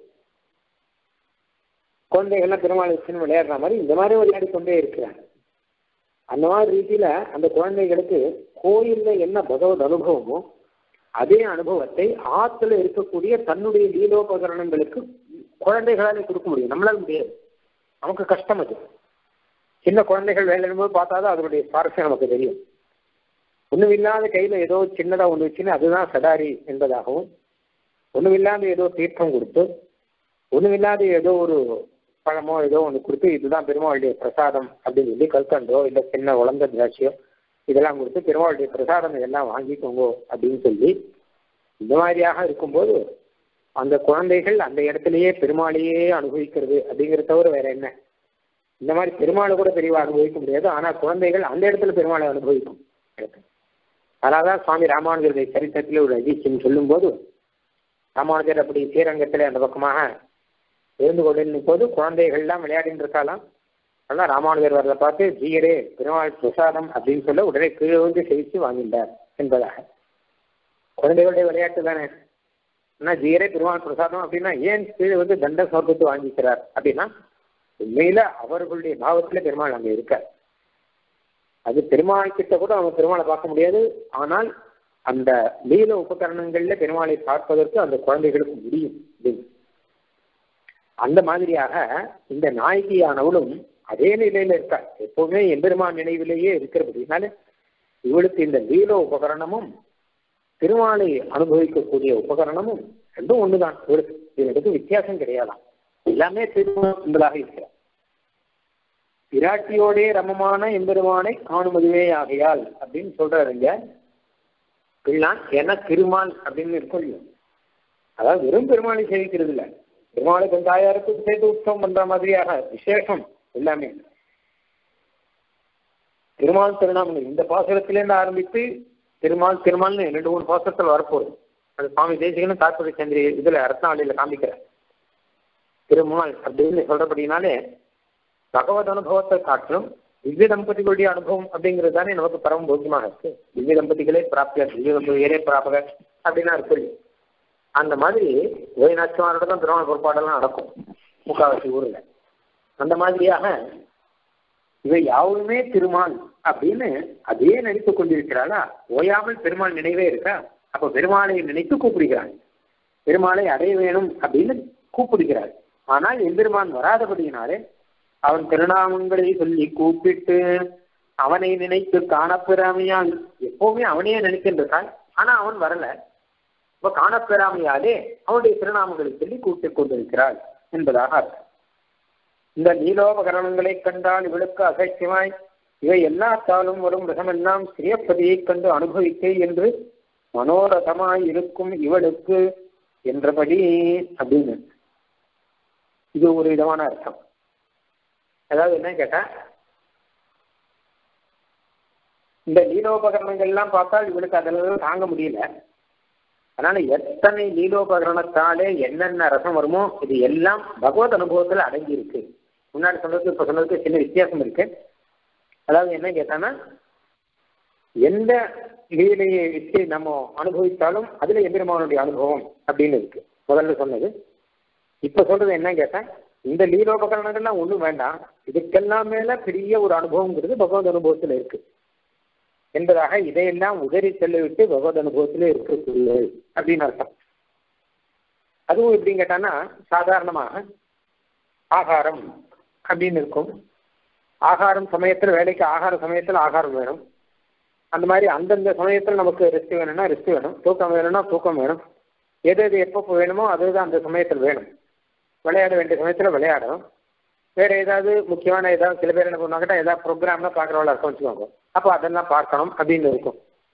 குழந்தைகள்லாம் பெருமாள் வச்சுன்னு விளையாடுற மாதிரி இந்த மாதிரி விளையாடி கொண்டே இருக்கிறாங்க. அந்த மாதிரி ரீதியில அந்த குழந்தைகளுக்கு கோயில்ல என்ன பகவத் அனுபவமோ அதே அனுபவத்தை ஆத்துல இருக்கக்கூடிய தன்னுடைய லீலோபகரணங்களுக்கு குழந்தைகளாலே கொடுக்க முடியும். நம்மளால முடியாது, நமக்கு கஷ்டம். அது சின்ன குழந்தைகள் விளையாடும்போது பார்த்தாதான் அதனுடைய சுவாரஸ்யம் நமக்கு தெரியும். ஒண்ணுமில்லாத கையில ஏதோ சின்னதா ஒண்ணு வச்சுன்னு அதுதான் சடாரி என்பதாகவும், ஒண்ணுமில்லாத ஏதோ தீர்த்தம் கொடுத்து, ஒண்ணுமில்லாத ஏதோ ஒரு பழமோ ஏதோ ஒன்று கொடுத்து இதுதான் பெருமாளுடைய பிரசாதம் அப்படின்னு சொல்லி கல்கண்டோ இல்லை சின்ன உலர்ந்த திராட்சையோ இதெல்லாம் கொடுத்து பெருமாளுடைய பிரசாதம் இதெல்லாம் வாங்கிக்கோங்க அப்படின்னு சொல்லி இந்த மாதிரியாக இருக்கும்போது அந்த குழந்தைகள் அந்த இடத்துலயே பெருமாளையே அனுபவிக்கிறது அப்படிங்கிறத தவிர வேற என்ன? இந்த மாதிரி பெருமாளை கூட பெரியவா அனுபவிக்க முடியாது. ஆனா குழந்தைகள் அந்த இடத்துல பெருமாளை அனுபவிக்கும். அதனாலதான் சுவாமி ராமானுஜருடைய சரித்திரத்தில் ஒரு அதிசயம் சொல்லும் போது, ராமானுஜர் அப்படி ஸ்ரீரங்கத்துல அந்த பக்கமாக இருந்து கொண்டிருக்கும் போது குழந்தைகள்லாம் விளையாடிட்டு இருக்காலாம். அதெல்லாம் ராமானுஜர் வரல பார்த்து ஜீயரே பெருமாள் பிரசாதம் அப்படின்னு சொல்ல உடனே கீழே வந்து செவிச்சு வாங்கிட்டார் என்பதாக. குழந்தைகளுடைய விளையாட்டு தானே. ஆனா ஜீயரே பெருமாள் பிரசாதம் அப்படின்னா ஏன் கீழே வந்து தண்ட சொர்க்கத்தை வாங்கிக்கிறார் அப்படின்னா உண்மையில அவர்களுடைய பாவத்துல பெருமாள் அங்க இருக்கார். அது பெருமாள் கிட்ட கூட அவங்க பெருமாளை பார்க்க முடியாது. ஆனால் அந்த லீல உபகரணங்கள்ல பெருமாளை பார்ப்பதற்கு அந்த குழந்தைகளுக்கு முடியும் அப்படின்னு. அந்த மாதிரியாக இந்த நாயகியானவளும் அதே நிலையில இருக்கா. எப்பவுமே எம்பெருமான் நினைவிலேயே இருக்கிறபடினால இவளுக்கு இந்த லீல உபகரணமும் திருமாலை அனுபவிக்கக்கூடிய உபகரணமும் ரெண்டும் ஒண்ணுதான். இவளுக்கு இதற்கு வித்தியாசம் கிடையாதான். எல்லாமே திருமணங்களாக இருக்கிறார். விராட்டியோடே ரமமான எம்பெருமானை காணுமதுவே ஆகையால் அப்படின்னு சொல்றாருங்க. பிள்ளான் என திருமால் அப்படின்னு இருக்கும். அதாவது வெறும் பெருமாளை சேவிக்கிறது இல்லை, பெருமாளை கொஞ்சம் தாயாருக்கு சேர்த்து உற்சவம் பண்ற மாதிரியாக விசேஷம் எல்லாமே. திருமால் திருநாமங்கள் இந்த பாசுரத்திலேருந்து ஆரம்பித்து திருமால் திருமால்னு 2-3 பாசுரத்தில் வரப்போகுது. அது சுவாமி தேசிகனும் தாற்பரிய சந்திரி இதுல ரத்னாவளியில காமிக்கிறார். திருமால் அப்படின்னு சொல்றபடினாலே பகவத் அனுபவத்தை காட்டிலும் திவ்ய தம்பதிகளுடைய அனுபவம் அப்படிங்கிறது தானே நமக்கு பரம போக்கியமாக இருக்கு. திவ்ய தம்பதிகளே பிராப்தியர், திவ்ய தம்பதிகளே பிராபகர் அப்படின்னா இருக்கு. அந்த மாதிரி ஓய்நாச்சிமாரோட தான் திருமண பொறுப்பாடெல்லாம் நடக்கும் முக்காவாசி ஊர்ல. அந்த மாதிரியாக இவை யாவுமே திருமால் அப்படின்னு அதே நினைத்துக் கொண்டிருக்கிறாளா? ஓயாமல் பெருமாள் நினைவே இருக்கா? அப்ப பெருமாளை நினைத்து கூப்பிடுகிறாள், பெருமாளை அடைய வேணும் அப்படின்னு கூப்பிடுகிறாள். ஆனால் எம்பெருமான் வராதபடியினாலே அவன் திருநாமங்களை சொல்லி கூப்பிட்டு அவனை நினைத்து காணப்பெறாமையால் எப்பவுமே அவனையே நினைக்கின்றான். ஆனா அவன் வரல. இப்ப காணப்பெறாமையாலே அவனுடைய திருநாமங்களை சொல்லி கூப்பிட்டுக் கொண்டிருக்கிறாள் என்பதாக அர்த்தம். இந்த நீலோபகரணங்களை கண்டால் இவளுக்கு அசைக்கியமாய் இவை எல்லாத்தாலும் வரும் ரசமெல்லாம் ஸ்ரீயப்பதியை கண்டு அனுபவித்தே என்று மனோரதமாய் இருக்கும் இவளுக்கு என்றபடி அப்படின்னு இது ஒரு விதமான அர்த்தம். அதாவது என்ன கேட்டா, இந்த லீலோபகரணங்கள் எல்லாம் பார்த்தால் இவளுக்கு அதெல்லாம் தாங்க முடியல. அதனால எத்தனை லீலோபகரணத்தாலே என்னென்ன ரசம் வருமோ இது எல்லாம் பகவத் அனுபவத்துல அடங்கி இருக்கு. முன்னாடி சொன்னதுக்கு இப்ப சொன்னதுக்கு சின்ன வித்தியாசம் இருக்கு. அதாவது என்ன கேட்டானா, எந்த லீலையை வச்சு நம்ம அனுபவித்தாலும் அதுல எம்பெருமானுடைய அனுபவம் அப்படின்னு இருக்கு முதல்ல சொன்னது. இப்ப சொல்றது என்ன கேட்டா, இந்த லீலோபகரணங்கள்லாம் ஒண்ணும் வேண்டாம், இதுக்கெல்லாம் மேல பெரிய ஒரு அனுபவங்கிறது பகவத் அனுபவத்துல இருக்கு என்பதாக இதையெல்லாம் உதறி செல்லவிட்டு பகவத் அனுபவத்திலே இருக்கக்கூடிய அப்படின்னு அர்த்தம். அதுவும் எப்படின்னு கேட்டான்னா, சாதாரணமாக ஆகாரம் அப்படின்னு இருக்கும். ஆகாரம் சமயத்துல வேலைக்கு ஆகார சமயத்துல ஆகாரம் வேணும். அந்த மாதிரி அந்தந்த சமயத்துல நமக்கு ரெஸ்ட் வேணும்னா ரெஸ்ட் வேணும், தூக்கம் வேணும்னா தூக்கம் வேணும். எது எது எப்போ வேணுமோ அதுதான் அந்த சமயத்தில் வேணும். விளையாட வேண்டிய சமயத்துல விளையாடணும். வேற ஏதாவது முக்கியமான ஏதாவது சில பேர் என்ன பண்ணுவாங்கட்டா ஏதாவது ப்ரோக்ராம்லாம் பார்க்குறவங்களா இருக்கும் வச்சுக்கோங்க, அப்போ அதெல்லாம் பார்க்கணும் அப்படின்னு இருக்கும்.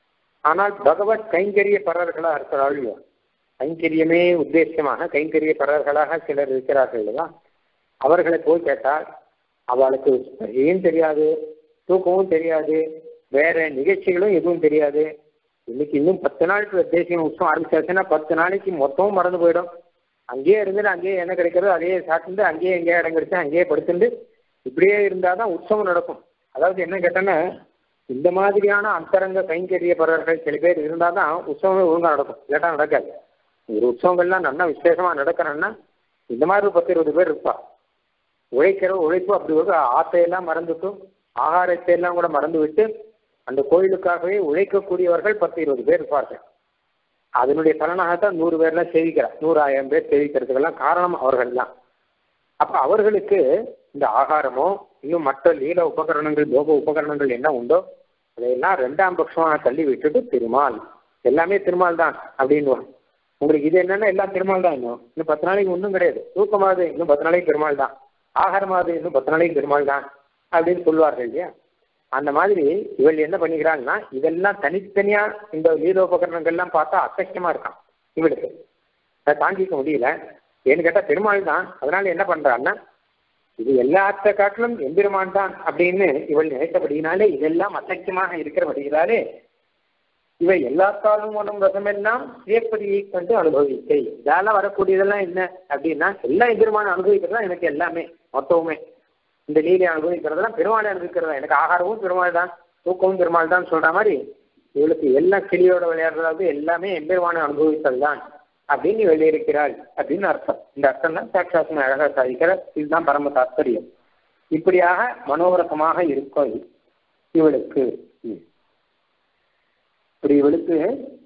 ஆனால் பகவத் கைங்கரிய பரர்களா இருக்கிறாள். கைங்கரியமே உத்தேசமாக கைங்கரிய பரர்களாக சிலர் இருக்கிறார்கள் இல்லையா, அவர்களை போய் கேட்டால் அவளுக்கு ஏன் தெரியாது, தூக்கமும் தெரியாது, வேற நிகழ்ச்சிகளும் எதுவும் தெரியாது. இன்னைக்கு இன்னும் 10 நாளுக்கு தேசிய உற்சவம் ஆரம்பிச்சாச்சுன்னா 10 நாளைக்கு மொத்தமும் மறந்து போயிடும். அங்கேயே இருந்துட்டு அங்கேயே என்ன கிடைக்கிறதோ அதையே சாப்பிட்டு அங்கேயே எங்கேயே இடம் கிடைச்சா அங்கேயே படுத்துட்டு இப்படியே இருந்தாதான் உற்சவம் நடக்கும். அதாவது என்ன கேட்டோன்னா, இந்த மாதிரியான அந்தரங்க கைங்கரிய பரர்கள் சில பேர் இருந்தாதான் உற்சவமே ஒழுங்கா நடக்கும், இல்லாட்டா நடக்காது. ஒரு உற்சவங்கள்லாம் நல்லா விசேஷமா நடக்கிறன்னா இந்த மாதிரி 10-20 பேர் இருப்பா. உழைக்கிற உழைப்பு அப்படி ஒரு ஆசையெல்லாம் மறந்துட்டு ஆகாரத்தை எல்லாம் கூட மறந்து விட்டு அந்த கோயிலுக்காகவே உழைக்கக்கூடியவர்கள் 10-20 பேர் இருப்பார்கள். அதனுடைய பலனாகத்தான் 100 பேர்லாம் சேவிக்கிறார், 100,000 பேர் சேவிக்கிறதுக்கெல்லாம் காரணம் அவர்கள் தான். அப்ப அவர்களுக்கு இந்த ஆகாரமோ இன்னும் மற்ற லீல உபகரணங்கள் போக உபகரணங்கள் என்ன உண்டோ அதையெல்லாம் 2ஆம் பட்சமாக தள்ளி விட்டுட்டு திருமால் எல்லாமே திருமால் தான் அப்படின்னு. உங்களுக்கு இது என்னன்னா எல்லாம் திருமால் தான், இன்னும் 10 நாளைக்கு ஒன்றும் கிடையாது. தூக்கமாவது இன்னும் 10 நாளைக்கு பெருமாள் தான், ஆகாரமாவது இன்னும் 10 நாளைக்கு பெருமாள் தான் அப்படின்னு சொல்லுவார்கள் இல்லையா. அந்த மாதிரி இவள் என்ன பண்ணிக்கிறாங்கன்னா இதெல்லாம் தனித்தனியா இந்த லீலோபகரணங்கள்லாம் பார்த்தா அசக்கியமா இருக்கான் இவளுக்கு, அதை தாங்கிக்க முடியல. ஏன்னு கேட்டா பெருமாள் தான், அதனால என்ன பண்றான்னா இது எல்லாத்த காட்டிலும் எம்பெருமான் தான் அப்படின்னு இவள் நினைத்தபடினாலே இதெல்லாம் அசக்கியமாக இருக்கிறபடினாலே இவை எல்லாத்தாலும் வரும் ரசமெல்லாம் சிவப்பதியை கண்டு அனுபவிக்கை. இதெல்லாம் வரக்கூடியதெல்லாம் என்ன அப்படின்னா எல்லாம் எம்பெருமான அனுபவிக்கிறதா எனக்கு எல்லாமே மொத்தமுமே. இந்த லீலை அனுபவிக்கிறதெல்லாம் பெருமாளை அனுபவிக்கிறதா, எனக்கு ஆகாரமும் பெருமாள் தான், தூக்கமும் பெருமாள் தான் சொல்ற மாதிரி இவளுக்கு எல்லாம் கிளியோட விளையாடுறது எல்லாமே எம்பெருமான அனுபவித்தல் தான் அப்படின்னு வெளியிருக்கிறாள் அப்படின்னு அர்த்தம். இந்த அர்த்தம் தான் சாட்சாத்ம அழகா சாதிக்கிறார். இதுதான் பரம தாத்பரியம். இப்படியாக மனோரசமாக இருக்கும் இவளுக்கு. இப்படி இவளுக்கு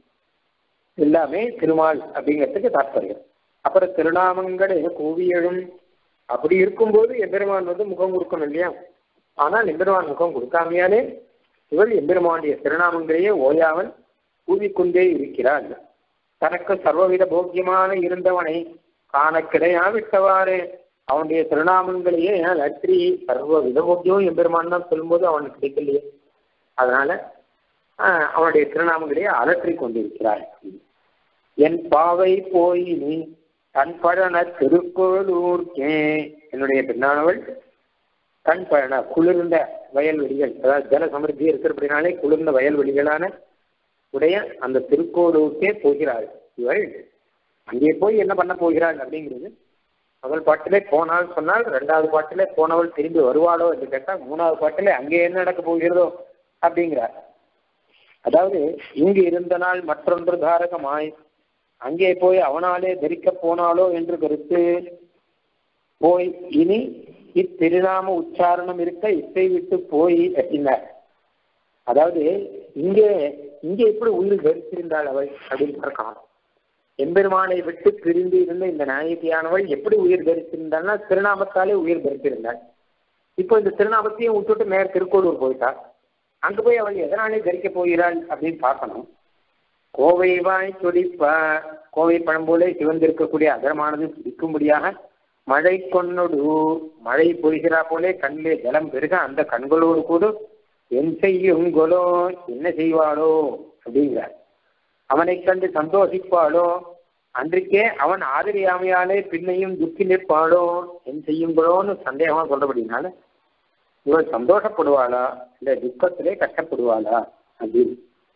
எல்லாமே திருமால் அப்படிங்கிறதுக்கு தாத்பரியம். அப்புறம் திருநாமங்களை கூவியழும் அப்படி இருக்கும்போது எம்பெருமான் முகம் கொடுக்கணும் இல்லையா. ஆனால் எம்பெருமான் முகம் கொடுக்காமையாலே இவள் எம்பெருமானுடைய திருநாமங்களையே ஓயாமல் கூவிக்கொண்டே இருக்கிறாள். தனக்கு சர்வவித போக்கியமான இருந்தவனை காண கிடையாவிட்டவாறு அவனுடைய திருநாமங்களையே லட்ரி சர்வவித போக்கியம் எம்பெருமான் தான் சொல்லும்போது அவனுக்கு கிடைக்கலையே, அதனால அவனுடைய திருநாமங்களையே அலற்றி கொண்டிருக்கிறாள். என் பாவை போய் நீ தன் பழன திருக்கோளூர்க்கே, என்னுடைய பெண்ணானவள் தன் பழன குளிர்ந்த வயல்வெளிகள், அதாவது ஜல சமிருத்தி இருக்கிறபடினாலே குளிர்ந்த வயல்வெளிகளான உடைய அந்த திருக்கோளூருக்கே போகிறாள். இவள் அங்கே போய் என்ன பண்ண போகிறாள் அப்படிங்கிறது முதல் பாட்டிலே போனால் சொன்னால், 2வது பாட்டிலே போனவள் திரும்பி வருவாளோ என்று கேட்டால், 3வது பாட்டிலே அங்கே என்ன நடக்க போகிறதோ அப்படிங்கிறார். அதாவது இங்கு இருந்த நாள் மற்றொன்று தாரகமாய் அங்கே போய் அவனாலே தரிக்க போனாலோ என்று கருத்து போய் இனி இத்திருநாம உச்சாரணம் இருக்க இசை விட்டு போய் அப்படின்னார். அதாவது இங்கே எப்படி உயிர் தரித்திருந்தாள் அவள் அப்படின்னு பார்க்கலாம். எம்பெருமானை விட்டு பிரிந்து இருந்த இந்த நாயகியானவள் எப்படி உயிர் தரித்திருந்தாள்னா திருநாமத்தாலே உயிர் தரித்திருந்தாள். இப்போ இந்த திருநாமத்தையும் விட்டுட்டு நேர திருக்கோளூர் போயிட்டாள். அங்கு போய் அவள் எதனாலே தரிக்க போகிறாள் அப்படின்னு பார்க்கணும். கோவை வாய் துடிப்ப, கோவை பழம் போல சிவந்திருக்கக்கூடிய அகரமானது துடிக்கும்படியாக மழை கொன்னொடு, மழை பொழிகிறா போலே கண்ணிலே ஜலம் பெருக அந்த கண்களோடு கூட என் செய்யுங்களோ என்ன செய்வாளோ அப்படிங்கிறார். அவனை கண்டு சந்தோஷிப்பாளோ, அன்றைக்கே அவன் ஆதரியாமையாலே பின்னையும் துக்கி நிற்பாளோ என் செய்யுங்களோன்னு சந்தேகமா சொல்றபடினால இவள் சந்தோஷப்படுவாளா இல்ல துக்கத்திலே கஷ்டப்படுவாளா அப்படின்னு.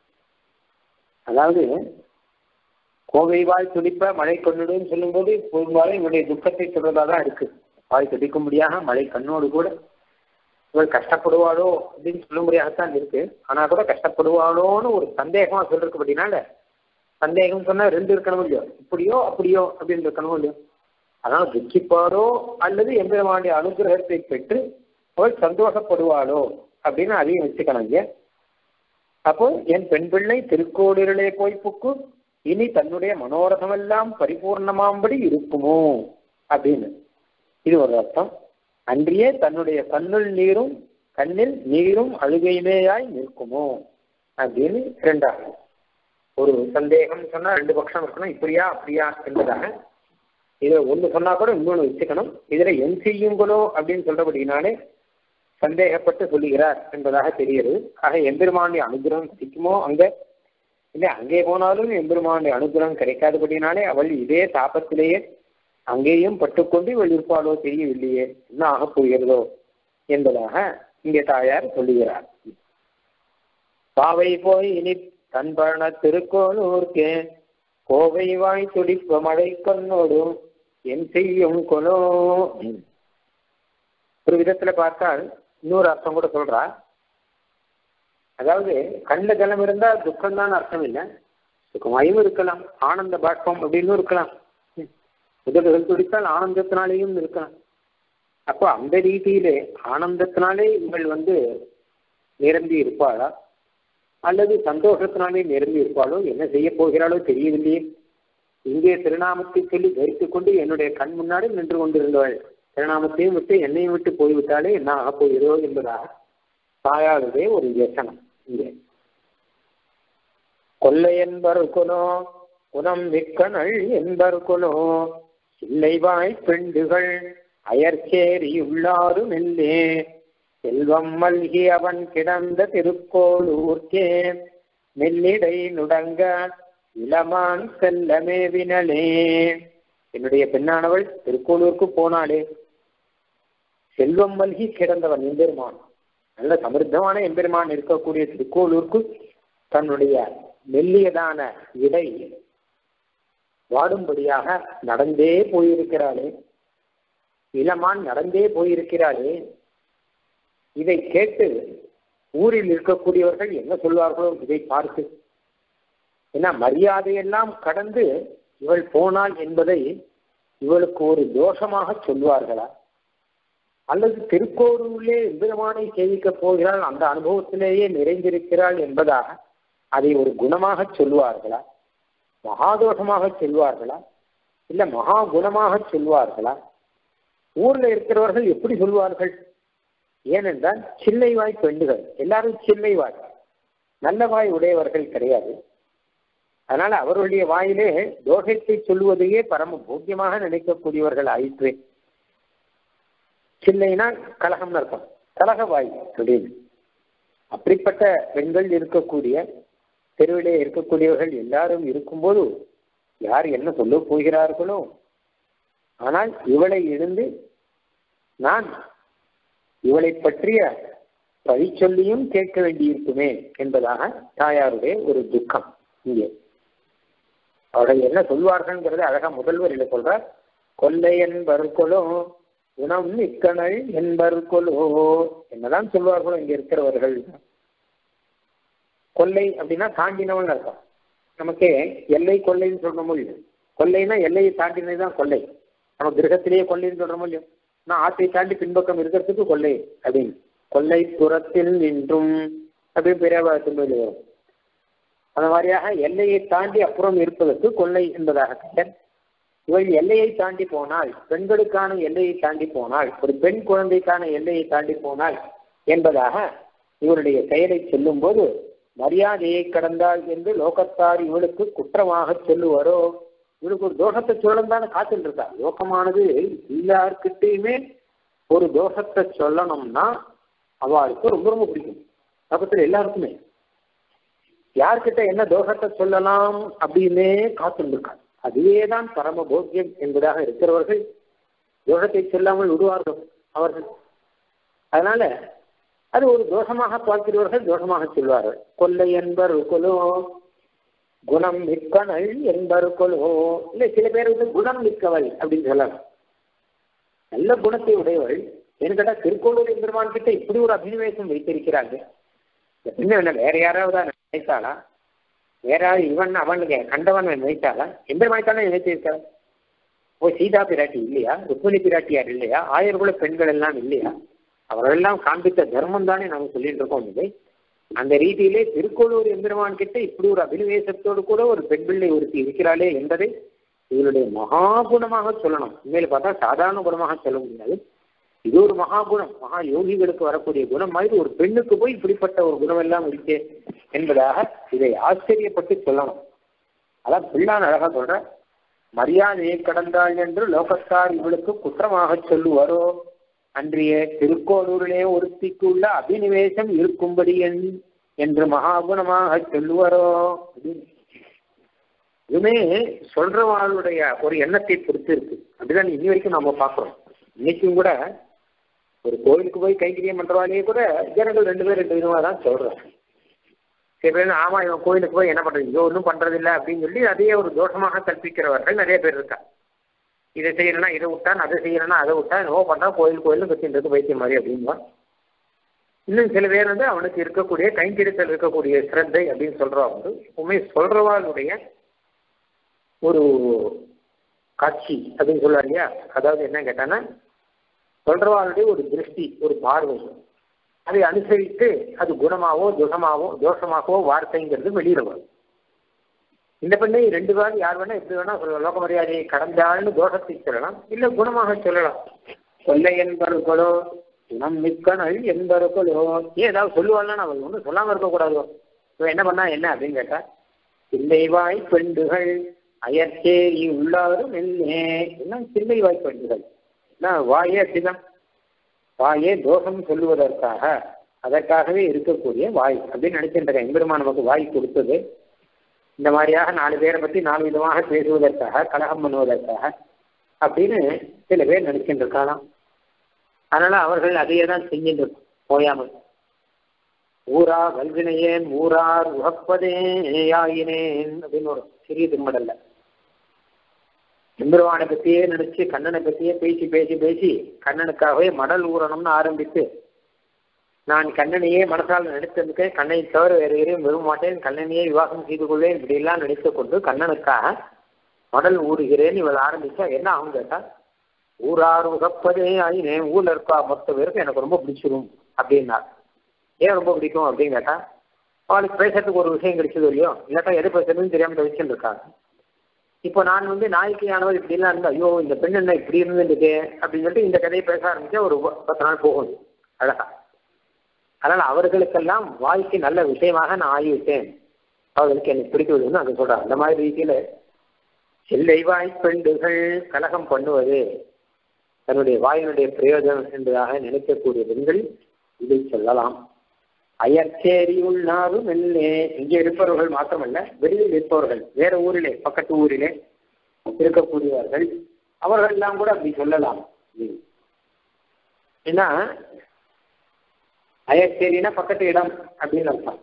அதாவது கோவை வாய் துடிப்ப மழை கொண்டுடுன்னு சொல்லும்போது பெரும்பாலும் இவனுடைய துக்கத்தை சொல்றதா தான் இருக்கு. வாய் துடிக்கும்படியாக மழை கண்ணோடு கூட இவள் கஷ்டப்படுவாளோ அப்படின்னு சொல்லும்படியாகத்தான் இருக்கு. ஆனா கூட கஷ்டப்படுவாளோன்னு ஒரு சந்தேகமா சொல்றதுக்கு அப்படின்னால, சந்தேகம் சொன்னா 2 இருக்கணும் இல்லையோ, இப்படியோ அப்படியோ அப்படின்னு இருக்கணும் இல்லையோ. அதனால துக்கிப்பாளோ அல்லது எம்பெருமானுடைய அனுகிரகத்தை பெற்று அவள் சந்தோஷப்படுவாளோ அப்படின்னு அதையும் வச்சுக்கணும் இல்லையா. அப்போ என் பெண் பிள்ளை திருக்கோளிலே போய் புக்கு இனி தன்னுடைய மனோரதமெல்லாம் பரிபூர்ணமாம்படி இருக்குமோ அப்படின்னு இது ஒரு அர்த்தம். அன்றியே தன்னுடைய கண்ணில் நீரும் அழுகையுமேயாய் நிற்குமோ அப்படின்னு 2வது. ஒரு சந்தேகம் சொன்னா 2 பட்சம் இருக்கணும், இப்படியா அப்படியா என்பதாக. இதை ஒன்று சொன்னா கூட இன்னொன்று வச்சுக்கணும். இதுல என் செய்யுங்களோ அப்படின்னு சொல்றபடினாலே சந்தேகப்பட்டு சொல்லுகிறார் என்பதாக தெரிகிறது. ஆக எம்பெருமானுடைய அனுகிரகம் கிடைக்குமோ அங்க இல்லை அங்கே போனாலும் எம்பெருமானுடைய அனுகிரகம் கிடைக்காதபடினாலே அவள் இதே தாபத்திலேயே அங்கேயும் பட்டுக்கொண்டு இவள் இருப்பாளோ தெரியவில்லையே, என்ன ஆகப் போகிறதோ என்பதாக இங்கே தாயார் சொல்லுகிறார். பாவை போய் இனி தன்பழ திருக்கோளூர்க்கே கோவை வாய் துடிப்ப மழை கண்ணோடும் என் செய்யும் கொலோ. ஒரு விதத்துல பார்த்தால் இன்னொரு அர்த்தம் கூட சொல்றா. அதாவது கண்ணில் ஜலம் இருந்தா துக்கம் தான் அர்த்தம் இல்லை, சுகமாயும் இருக்கலாம், ஆனந்த பாஷ்பம் அப்படின்னு இருக்கலாம், உதடுகள் துடித்தால் ஆனந்தத்தினாலேயும் இருக்கலாம். அப்போ அந்த ரீதியிலே ஆனந்தத்தினாலே இவள் நிரம்பி இருப்பாளா அல்லது சந்தோஷத்தினாலே நிரம்பி இருப்பாளோ, என்ன செய்ய போகிறாளோ தெரியவில்லையே. இங்கே திருநாமத்தை சொல்லி தரித்துக் கொண்டு என்னுடைய கண் முன்னாடி நின்று கொண்டிருந்தவள் திருநாமத்தையும் விட்டு என்னையும் விட்டு போய்விட்டாலே என்ன ஆகப் போகிறதோ என்பதாக தாயாருடைய ஒரு யோசனம். இங்கே கொல்லை என்பர் குலோ குணம் மிக்கனள் என்பர் குலோ இல்லைவாய் பெண்டுகள் அயற்சேரி உள்ளாரும் இல்லே செல்வம் மல்கி அவன் கிடந்த திருக்கோளூர்க்கே மெல்லிடை நுடங்க இளமான் செல்லமேவினலே. என்னுடைய பெண்ணானவள் திருக்கோளூருக்கு போனாளே, செல்வம் மல்கி கிடந்தவன் எம்பெருமான், நல்ல சமிருத்தமான எம்பெருமான் இருக்கக்கூடிய திருக்கோளூருக்கு தன்னுடைய மெல்லியதான இடை வாடும்படியாக நடந்தே போயிருக்கிறாளே, இளமான் நடந்தே போயிருக்கிறாளே. இதை கேட்டு ஊரில் இருக்கக்கூடியவர்கள் என்ன சொல்வார்களோ இதை பார்த்து, ஏன்னா மரியாதையெல்லாம் கடந்து இவள் போனாள் என்பதை இவளுக்கு ஒரு தோஷமாக சொல்வார்களா, அல்லது திருக்கோளூரிலே எம்பெருமானை சேவிக்கப் போகிறாள், அந்த அனுபவத்திலேயே நிறைந்திருக்கிறாள் என்பதாக அதை ஒரு குணமாக சொல்வார்களா, மகாதோஷமாக சொல்வார்களா, இல்ல மகா குணமாக சொல்வார்களா? ஊர்ல இருக்கிறவர்கள் எப்படி சொல்வார்கள்? ஏனென்றால் சில்லைவாய் பெண்டுகள் எல்லாரும் சில்லைவாய், நல்ல வாய் உடையவர்கள் கிடையாது. அதனால அவர்களுடைய வாயிலே தோஷத்தை சொல்லுவதையே பரம போக்கியமாக நினைக்கக்கூடியவர்கள் ஆயிற்று. சில்லைனா கலகம்னு அர்த்தம், கலகவாய் அப்படின்னு. அப்படிப்பட்ட பெண்கள் இருக்கக்கூடிய தெருவிலே இருக்கக்கூடியவர்கள் எல்லாரும் இருக்கும்போது யார் என்ன சொல்ல போகிறார்களோ, ஆனால் இவளை இருந்து நான் இவளை பற்றிய பழி சொல்லியும் கேட்க வேண்டியிருக்குமே என்பதாக தாயாருடைய ஒரு துக்கம். இங்கே அவர்கள் என்ன சொல்வார்கள்ங்கிறது அழகா முதல்வரில் சொல்றார். கொல்லை என்பர் கொலோ குணம் மிக்கனள் என்பர் கொலோ, என்னதான் சொல்வார்களோ இங்க இருக்கிறவர்கள். கொல்லை அப்படின்னா தாண்டினவன் அர்த்தம். நமக்கு எல்லை கொள்ளைன்னு சொல்ற முடியும். கொல்லைன்னா எல்லையை தாண்டினதுதான் கொல்லை. நம்ம கிரகத்திலேயே கொல்லைன்னு சொல்ற முடியும். நான் ஆற்றை தாண்டி பின்பக்கம் இருக்கிறதுக்கு கொல்லை அப்படின்னு. கொல்லை புறத்தில் நின்றும் அப்படின்னு பெரியாபாரத்தின் வரும். அந்த மாதிரியாக எல்லையை தாண்டி அப்புறம் இருப்பதற்கு கொல்லை என்பதாக பெயர். இவள் எல்லையை தாண்டி போனால், பெண்களுக்கான எல்லையை தாண்டி போனால், ஒரு பெண் குழந்தைக்கான எல்லையை தாண்டி போனால் என்பதாக இவருடைய செயலை சொல்லும் போது மரியாதையை கடந்தாள் என்று லோகத்தார் இவளுக்கு குற்றமாக சொல்லுவாரோ, இவளுக்கு ஒரு தோஷத்தை சொல்லந்தானே காத்துட்டு இருக்கா. லோகமானது எல்லார்கிட்டையுமே ஒரு தோஷத்தை சொல்லணும்னா அவளுக்கு ரொம்ப ரொம்ப பிடிக்கும். லோகத்துல எல்லாருக்குமே யார்கிட்ட என்ன தோஷத்தை சொல்லலாம் அப்படின்னே காத்துட்டு இருக்கா. அதுவேதான் பரம போக்கியம் என்பதாக இருக்கிறவர்கள் தோஷத்தை சொல்லாமல் விடுவார்கள் அவர்கள். அதனால அது ஒரு தோஷமாக பார்க்கிறவர்கள் தோஷமாக சொல்வார்கள். கொல்லை என்பர் கொலோ குணம் மிக்கனள் என்பர் கொலோ. இல்லை, சில பேர் குணம் மிக்கவள் அப்படின்னு சொல்லலாம். நல்ல குணத்தை உடையவள். ஏன்னு கேட்டா திருக்கோளூர் எம்பெருமான் கிட்ட இப்படி ஒரு அபினிவேசம் வைத்திருக்கிறாங்க. என்ன வேற யாராவது நினைத்தாளா? வேற இவன் அவனுக்கு கண்டவன் நினைத்தாளா? எம்பெருமாய்த்தானே நினைத்திருக்காள். ஓ, சீதா பிராட்டி இல்லையா? ருக்மிணி பிராட்டியார் இல்லையா? ஆயர்குல பெண்கள் எல்லாம் இல்லையா? அவர்களெல்லாம் காண்பித்த தர்மம் தானே நாம சொல்லிட்டு இருக்கோம். இல்லை, அந்த ரீதியிலே திருக்கோளூர் எம்பெருமான் கிட்ட இப்படி ஒரு அபினிவேசத்தோடு கூட ஒரு பெண் பிள்ளை ஒருத்தி இருக்கிறாளே என்பதை இவருடைய மகாகுணமாக சொல்லணும். உண்மையில பார்த்தா சாதாரண குணமாக சொல்ல முடியாது. இது ஒரு மகாகுணம், மகா யோகிகளுக்கு வரக்கூடிய குணம் மாதிரி ஒரு பெண்ணுக்கு போய் இப்படிப்பட்ட ஒரு குணம் எல்லாம் இருக்கே என்பதாக இதை ஆச்சரியப்பட்டு சொல்லணும். அதான் பிள்ளான் அழகா சொல்ற, மரியாதையை கடந்தாள் என்று லோகத்தார் இவளுக்கு குற்றமாக சொல்லுவாரோ, அன்றைய திருக்கோளூரிலே ஒருத்திக்கு உள்ள அபினிவேசம் இருக்கும்படி என்று மகாகுணமாக சொல்லுவாரோ அப்படின்னு. இதுவுமே சொல்றவாளுடைய ஒரு எண்ணத்தை பொறுத்து இருக்கு. அப்படிதான் இன்னி வரைக்கும் நாம பாக்குறோம். இன்னைக்கும் கூட ஒரு கோயிலுக்கு போய் கைங்கரியம் பண்றவாலேயே கூட ஜனங்கள் ரெண்டு விதமா தான் சொல்றாங்க. சில பேர் ஆமா இவன் கோயிலுக்கு போய் என்ன பண்றது, இதோ ஒன்றும் பண்றது இல்லை அப்படின்னு சொல்லி அதையே ஒரு தோஷமாக கற்பிக்கிறவர்கள் நிறைய பேர் இருக்கா. இதை செய்யணும்னா இதை விட்டான், அதை செய்யணும்னா அதை விட்டா, என்னவோ பண்றா கோயிலும் கத்தின்றது வைத்தியம் மாதிரி அப்படின்வா. இன்னும் சில பேர் அவனுக்கு இருக்கக்கூடிய கைங்கரித்தல் இருக்கக்கூடிய சிரத்தை அப்படின்னு சொல்றவங்க எப்பவுமே சொல்றவாளுடைய ஒரு காட்சி அப்படின்னு சொல்லுவார் இல்லையா. அதாவது என்ன கேட்டான்னா சொல்றவாளுடைய ஒரு திருஷ்டி, ஒரு பார்வை, அதை அனுசரித்து அது குணமாவோ தோஷமாகவோ வார்த்தைங்கிறது வெளியிட வரும். இந்த பெண்ணை ரெண்டு பேர் யார் வேணா எப்படி வேணா சொல்லலாம். லோக மரியாதையை கடந்தாள்னு தோஷத்தை சொல்லலாம், இல்ல குணமாக சொல்லலாம். கொல்லை என்பர்களோ குணம் மிக்கனள் என்பர்களோ ஏதாவது சொல்லுவாள்னா அவள் ஒன்றும் சொல்லாம இருக்கக்கூடாதோ. என்ன பண்ணா என்ன அப்படின்னு கேட்டா, சில்லை வாய் பெண்டுகள் அயற்சேரி உள்ளாரும் எல்லாம் சில்லை வாய் பெண்டுகள். வாயே அப்படிதான், வாயே தோஷம் சொல்லுவதற்காக அதற்காகவே இருக்கக்கூடிய வாய் அப்படின்னு நினைச்சிருக்க. எம்பெருமா நமக்கு வாய் கொடுத்தது இந்த மாதிரியாக 4 பேரை பற்றி 4 விதமாக பேசுவதற்காக, கலகம் பண்ணுவதற்காக அப்படின்னு சில பேர் நினைச்சுட்டு இருக்கலாம். அதனால அவர்கள் அதையே தான் செஞ்சுட்டு போயாமல் ஊரா வல்வினையேன் ஊரார் உகப்பதே ஆயினேன் அப்படின்னு ஒரு சிறிய திருமடல்ல எம்பெருமானை பற்றியே நினைச்சு கண்ணனை பற்றியே பேசி பேசி பேசி கண்ணனுக்காகவே மடல் ஊறணும்னு ஆரம்பித்து, நான் கண்ணனையே மனசால் நினைத்திருக்கேன், கண்ணனை தவிர வேறு எதையும் விரும்ப மாட்டேன், கண்ணனையே விவாகம் செய்து கொள்வேன், இப்படியெல்லாம் நினைத்து கொண்டு கண்ணனுக்காக மடல் ஊறுகிறேன் இவள் ஆரம்பிச்சா என்ன ஆகும் கேட்டா, ஊரார் உகப்பதே ஆயினேன், ஊர்ல இருக்கா மொத்த பேருக்கு எனக்கு ரொம்ப பிடிச்சிடும் அப்படின்னா. ஏன் ரொம்ப பிடிக்கும் அப்படின்னு கேட்டா, அவளுக்கு பேசுறதுக்கு ஒரு விஷயம் கிடைச்சது இல்லையோ, இல்லாட்டா எது பேசுறதுன்னு தெரியாம வச்சுட்டு இருக்காங்க. இப்போ நான் நாய்க்கையானவர் இப்படிலாம் இருந்தா, ஐயோ இந்த பெண் என்ன இப்படி இருந்துருக்கு அப்படின்னு சொல்லிட்டு இந்த கதையை பேச ஆரம்பிச்சா ஒரு 10 நாள் போகுது அழகா. அதனால அவர்களுக்கெல்லாம் வாய்க்கு நல்ல விஷயமாக நான் ஆகிவிட்டேன், அவர்களுக்கு எனக்கு பிடிக்குதுன்னு அதை சொல்றாங்க. அந்த மாதிரி ரீதியில செல்லை வாய்ப்பெண்டுகள் கலகம் பண்ணுவது தன்னுடைய வாயினுடைய பிரயோஜனம் என்பதாக நினைக்கக்கூடிய பெண்கள் இதை சொல்லலாம். அயற்சேரி உள்ளாரும் இல்லே, இங்கே இருப்பவர்கள் மாத்திரமல்ல, வெளியில் இருப்பவர்கள், வேற ஊரிலே பக்கத்து ஊரிலே இருக்கக்கூடியவர்கள், அவர்கள் எல்லாம் கூட அப்படி சொல்லலாம். ஏன்னா அயற்சேரினா பக்கத்து இடம் அப்படின்னு அர்த்தம்.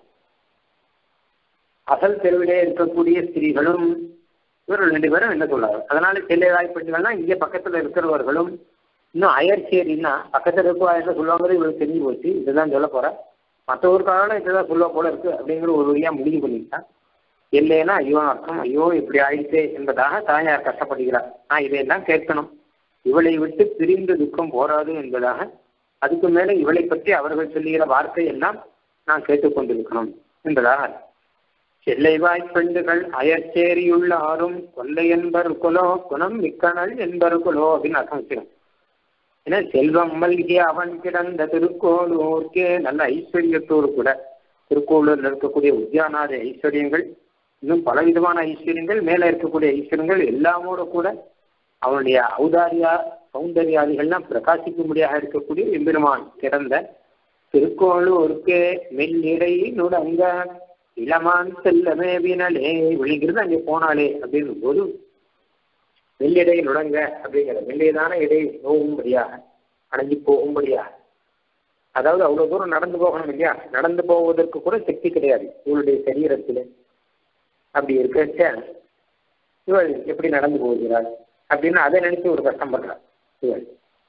அசல் தெருவிலே இருக்கக்கூடிய ஸ்திரீகளும் இவர்கள் 2 பேரும் என்ன சொல்லாரு. அதனால செல்லை வாய்ப்பெண்கள்னா இங்கே பக்கத்துல இருக்கிறவர்களும், இன்னும் அயற்சேரின்னா பக்கத்துல இருக்கவா என்ன சொல்லுவாங்கிறது இவங்களுக்கு தெரிஞ்சு போச்சு, இதுதான் சொல்ல போற, மற்ற ஊருக்காக இதுதான் சொல்ல போல இருக்கு அப்படிங்கிற ஒரு வழியா முடிவு பண்ணிட்டான். இல்லைன்னா ஐயோ அர்த்தம், ஐயோ இப்படி ஆயிடுச்சே என்பதாக தாயார் கஷ்டப்படுகிறார். நான் இதையெல்லாம் கேட்கணும், இவளை விட்டு பிரிந்து துக்கம் போராது என்பதாக, அதுக்கு மேல இவளை பற்றி அவர்கள் சொல்லுகிற வார்த்தை எல்லாம் நான் கேட்டுக்கொண்டிருக்கணும் என்பதாக. செல்லை வாய்ப்பெண்டுகள் அயற்சேரியுள்ள ஆறும் கொல்லை என்பர் குலோ குணம் மிக்கனள் என்பர் குலோ அப்படின்னு அர்த்தம் வச்சிடும். ஏன்னா செல்வம் மல்கிய அவன் கிடந்த திருக்கோளூர்க்கே நல்ல ஐஸ்வர்யத்தோடு கூட, திருக்கோளூரில் இருக்கக்கூடிய உத்தியானாத ஐஸ்வர்யங்கள், இன்னும் பலவிதமான ஐஸ்வர்யங்கள், மேல இருக்கக்கூடிய ஐஸ்வர்யங்கள் எல்லாமோட கூட அவனுடைய ஔதாரியா சௌந்தர்யாதிகள்லாம் பிரகாசிக்கும்படியாக இருக்கக்கூடிய எம்பெருமான் கிடந்த திருக்கோளூர்க்கே மெல்லிடை நுடங்க இளமான் செல்லமே வினலே விழிங்கிறது அங்கே போனாலே அப்படிங்கும் போது வெள்ளிடை நுடங்க அப்படிங்கிற வெள்ளியதான இடை நோகும்படியாக அடைஞ்சு போகும்படியாக, அதாவது அவ்வளவு தூரம் நடந்து போகணும் இல்லையா, நடந்து போவதற்கு கூட சக்தி கிடையாது இவளுடைய சரீரத்தில். அப்படி இருக்க இவள் எப்படி நடந்து போகிறாள் அப்படின்னு அதை நினைச்சு ஒரு கஷ்டம் பண்றாள் இவள்.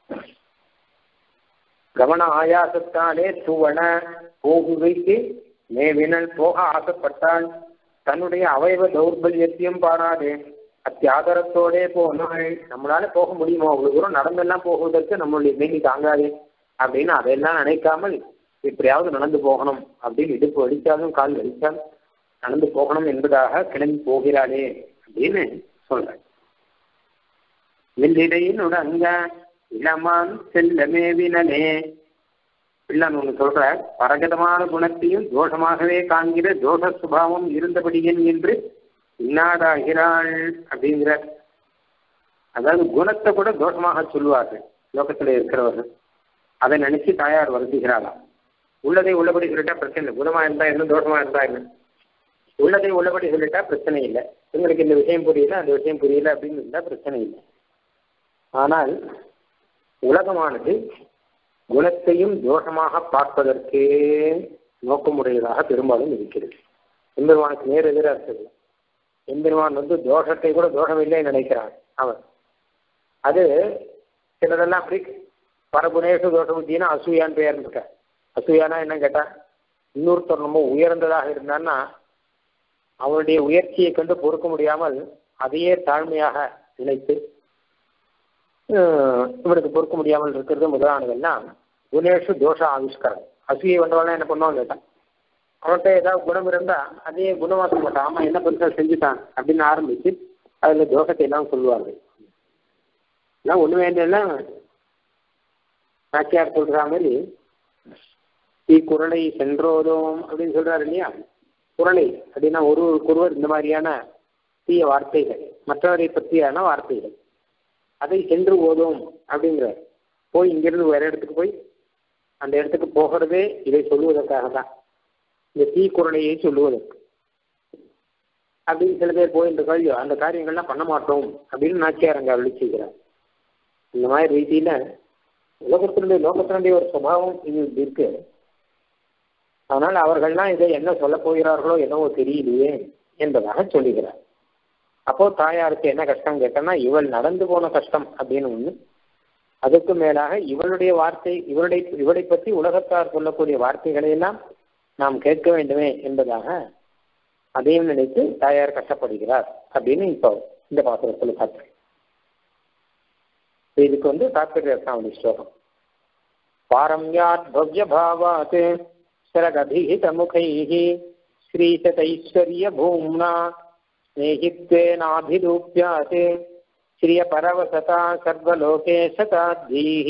கவன ஆயாசத்தாலே துவன போகுவைக்கு மேவினல் போக ஆசைப்பட்டால் தன்னுடைய அவயவ தௌர்பல்யத்தையும் பாராதே அத்தியாதரத்தோடே போனாள். நம்மளால போக முடியுமோ, அவ்வளவு தூரம் நடந்தெல்லாம் போகுவதற்கு நம்மளுடைய மேனி தாங்காது அப்படின்னு அதையெல்லாம் நினைக்காமல் எப்படியாவது நடந்து போகணும் அப்படின்னு இடுப்பு வலிச்சாலும் கால் வலிச்சாலும் நடந்து போகணும் என்பதாக கிளம்பி போகிறாளே அப்படின்னு சொல்றேன். வெள்ளிடையினுட அங்க இளமான் செல்லமே வினலே பிள்ளான் ஒண்ணு சொல்ற, பரகதமான குணத்தையும் தோஷமாகவே காண்கிற தோஷ சுபாவம் இருந்தபடியன் என்று இன்னாதாகிறாள் அப்படிங்கிற. அதாவது குணத்தை கூட தோஷமாக சொல்லுவார்கள் லோகத்துல இருக்கிறவர்கள், அதை நினைச்சு தாயார் வருந்துகிறாளாம். உள்ளதை உள்ளபடி சொல்லிட்டா பிரச்சனை இல்லை. குணமா இருந்தா என்ன, தோஷமா இருந்தா என்ன, உள்ளதை உள்ளபடி சொல்லிட்டா பிரச்சனை இல்லை. உங்களுக்கு இந்த விஷயம் புரியல, அந்த விஷயம் புரியல அப்படின்னு இருந்தா பிரச்சனை இல்லை. ஆனால் உலகமானது குணத்தையும் தோஷமாக பார்ப்பதற்கே நோக்கமுடையதாக பெரும்பாலும் இருக்கிறது. எம்பெருமானுக்கு நேர் எதிராக இருக்குது. எம்பெருமான் தோஷத்தை கூட தோஷம் இல்லைன்னு நினைக்கிறான் அவன். அது சிலதெல்லாம் அப்படி பரபுனேஷு தோஷ புத்தினா அசூயான்னு பெயர் இருக்க. அசூயானா என்ன கேட்டா, இன்னொருத்தர் ரொம்ப உயர்ந்ததாக இருந்தான்னா அவனுடைய உயர்ச்சியை கண்டு பொறுக்க முடியாமல் அதையே தாழ்மையாக நினைத்து இவனுக்கு பொறுக்க முடியாமல் இருக்கிறது முதலானதெல்லாம் குணேஷு தோஷ ஆவிஷ்கரம். அசூயை வந்தவனா என்ன பண்ணுவான்னு கேட்டான், அவன்கிட்ட ஏதாவது குணம் இருந்தா அதையே குணமாக்க மாட்டான். ஆமா என்ன பெருசா செஞ்சுட்டான் அப்படின்னு ஆரம்பிச்சு அதுல தோஷத்தை எல்லாம் சொல்லுவார்கள். எல்லாம் ஒண்ணு வேண்டியெல்லாம் நாச்சியார் சொல்ற மாதிரி குரலை சென்றோதும் அப்படின்னு சொல்றாரு இல்லையா. குரலை அப்படின்னா ஒருவர் இந்த மாதிரியான தீய வார்த்தைகள், மற்றவரை பற்றியான வார்த்தைகள், அதை சென்று ஓதும் அப்படிங்கிறார். போய் இங்கிருந்து வேற இடத்துக்கு போய் அந்த இடத்துக்கு போகிறதே இதை சொல்லுவதற்காக தான், இந்த தீக்குறளையை சொல்லுவதற்கு. அப்படின்னு சில பேர் போயின்ற கல்வியோ அந்த காரியங்கள்லாம் பண்ண மாட்டோம் அப்படின்னு நாச்சியார் அங்கே அருளி செய்கிறார். இந்த மாதிரி ரீதியில லோகத்தினுடைய ஒரு சுபாவம் இது இருக்கு. ஆனால் அவர்கள்லாம் இதை என்ன சொல்ல போகிறார்களோ என்னவோ தெரியலையே என்பதாக சொல்லுகிறார். அப்போ தாயாருக்கு என்ன கஷ்டம் கேட்டோம்னா, இவள் நடந்து போன கஷ்டம் அப்படின்னு ஒண்ணு, அதுக்கு மேலாக இவளுடைய வார்த்தை, இவளை பற்றி உலகத்தார் சொல்லக்கூடிய வார்த்தைகளை எல்லாம் நாம் கேட்க வேண்டுமே என்பதாக அதையும் நினைத்து தாயார் கஷ்டப்படுகிறார் அப்படின்னு இப்போ இந்த பாத்திரத்தில் பார்த்து இதுக்கு தாற்பரிய ஸ்லோகம். பாரம்யாத் பவ்ய பாவாத் சரகபிஹித முகைஹ ஸ்ரீசதைஸ்வர்ய பூம்னா ஸ்நேகித்வேனாபிரூப்யாத் ஸ்ரீய பரவசதா சர்வலோகே சதாத்வீஹ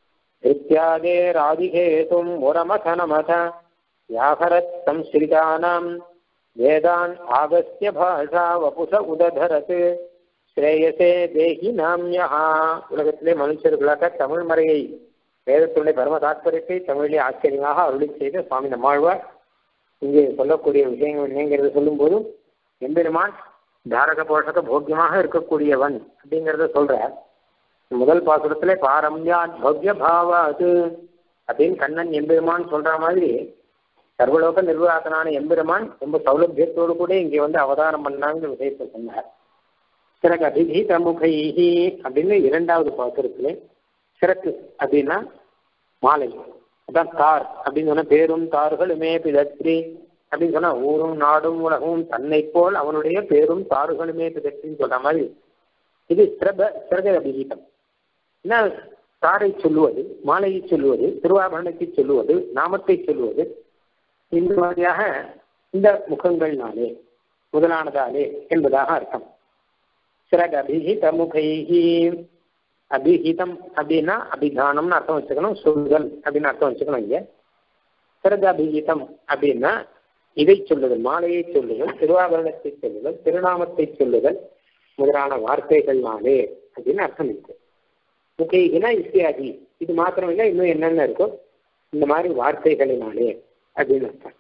நித்யாதேராதிஹேதும் முரமதனமத யாகரத் சம்ஸ்ரிதானாம் வேதான் ஆகஸ்ய பாஷா வபுஷ உததரத் ஸ்ரேயசே தேஹி நாம்யஹா. உலகத்திலே மனுஷர்களாக தமிழ் மறையை வேதத்துடைய பரம தாத்பரியத்தை தமிழிலே ஆச்சரியமாக அருளி செய்த சுவாமி நம்மாழ்வார் இங்கே சொல்லக்கூடிய விஷயங்கள் என்னங்கிறத சொல்லும் போதும் எம்பெருமான் தாரக போஷக போக்கியமாக இருக்கக்கூடியவன் அப்படிங்கிறத சொல்றார். முதல் பாசுரத்திலே பாரம்யா பவ்ய பாவாது அப்படின்னு கண்ணன் எம்பெருமான் சொல்ற மாதிரி சர்வலோக நிர்வாகனான எம்பெருமான் ரொம்ப சௌலபியத்தோடு கூட இங்கே அவதாரம் பண்ணாங்கிற விஷயத்தை சொன்னார். சிறகு அபிஹித முகைஹி அப்படின்னு இரண்டாவது பாசுரத்திலே சிறக்கு அப்படின்னா மாலை, அதான் தார் அப்படின்னு சொன்னா பேரும் தார்களுமே பிதற்றி அப்படின்னு சொன்னா ஊரும் நாடும் உலகும் தன்னை போல் அவனுடைய பேரும் தார்களுமே பிதற்றின்னு சொல்ற மாதிரி இது சிறக அபிஹிதம். என்ன தாரை சொல்லுவது, மாலையை சொல்லுவது, திருவாபரணத்தை சொல்லுவது, நாமத்தை சொல்லுவது, இந்த மாதிரியாக இந்த முகங்கள்னாலே முதலானதாலே என்பதாக அர்த்தம். சிறக அபிஹித முகைஹி, அபிஹிதம் அப்படின்னா அபிதானம்னு அர்த்தம் வச்சுக்கணும், சொல்லுதல் அப்படின்னு அர்த்தம் வச்சுக்கணும். இங்க சிறக அபிஹிதம் அப்படின்னா இதை சொல்லுதல், மாலையை சொல்லுதல், திருவாபரணத்தை சொல்லுதல், திருநாமத்தை சொல்லுதல் முதலான வார்த்தைகள்னாலே அப்படின்னு அர்த்தம் இருக்கு. முகைஹினா இத்தியாதி, இது மாத்திரம் இல்லை இன்னும் என்னென்ன இருக்கோ இந்த மாதிரி வார்த்தைகளினாலே அப்படின்னு அர்த்தம்.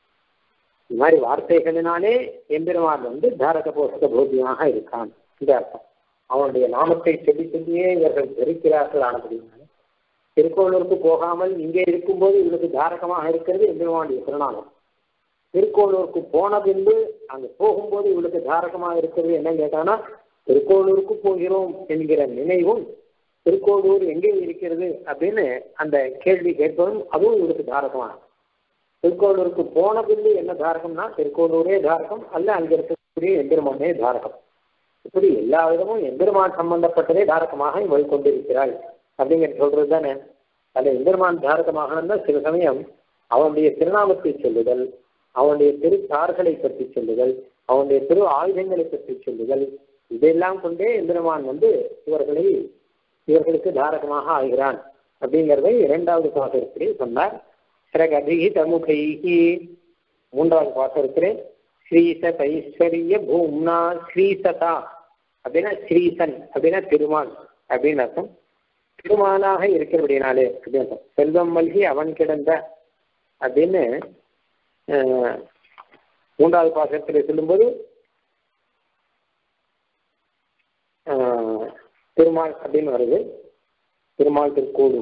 இந்த மாதிரி வார்த்தைகளினாலே எம்பெருமான் தாரக போஷக போகியமாக இருக்கான் இந்த அர்த்தம். அவனுடைய நாமத்தை சொல்லி சொல்லியே இவர்கள் வெறுக்கிறார்கள் ஆனபடினால திருக்கோளூருக்கு போகாமல் இங்கே இருக்கும்போது இவளுக்கு தாரகமாக இருக்கிறது எம்பெருமானுடைய திருநாமம். திருக்கோளூருக்கு போன பின்பு அங்கு போகும்போது இவளுக்கு தாரகமாக இருக்கிறது என்ன கேட்டானா, திருக்கோளூருக்கு போகிறோம் என்கிற நினைவும் திருக்கோளூர் எங்கே இருக்கிறது அப்படின்னு அந்த கேள்வி கேட்பதும் அதுவும் இவளுக்கு தாரகமாக. திருக்கோளூருக்கு போன பின்பு என்ன தாரகம்னா திருக்கோளூரே தாரகம் அல்ல, அங்க இருக்கக்கூடிய எம்பெருமானே தாரகம். இப்படி எல்லா விதமும் எம்பெருமான் சம்பந்தப்பட்டதே தாரகமாக இவள் கொண்டிருக்கிறாள் அப்படிங்கிற சொல்றது தானே. அந்த எம்பெருமான் தாரகமாக இருந்தால் சில சமயம் அவனுடைய திருநாமத்தை சொல்லுதல், அவனுடைய திரு தார்களை பற்றி சொல்லுதல், அவனுடைய திரு ஆயுதங்களை பற்றி சொல்லுதல், இதெல்லாம் கொண்டே எம்பெருமான் இவர்களுக்கு தாரகமாக ஆகிறான் அப்படிங்கிறதை இரண்டாவது பாசகத்திலே சொன்னார். சிறகபிஹித முகைஹி மூன்றாவது பாசகத்திலே ஸ்ரீசத் ஐஸ்வர்ய பூம்னா, ஸ்ரீசதா அப்படின்னா ஸ்ரீசன் அப்படின்னா திருமான் அப்படின்னு அர்த்தம். திருமானாக இருக்கிறபடினாலே அப்படின்னு அர்த்தம். செல்வம் மல்கி அவன் கிடந்த அப்படின்னு மூன்றாவது பாசத்தில் சொல்லும்போது திருமால் அப்படின்னு வருது. திருமால் திருக்கோடு.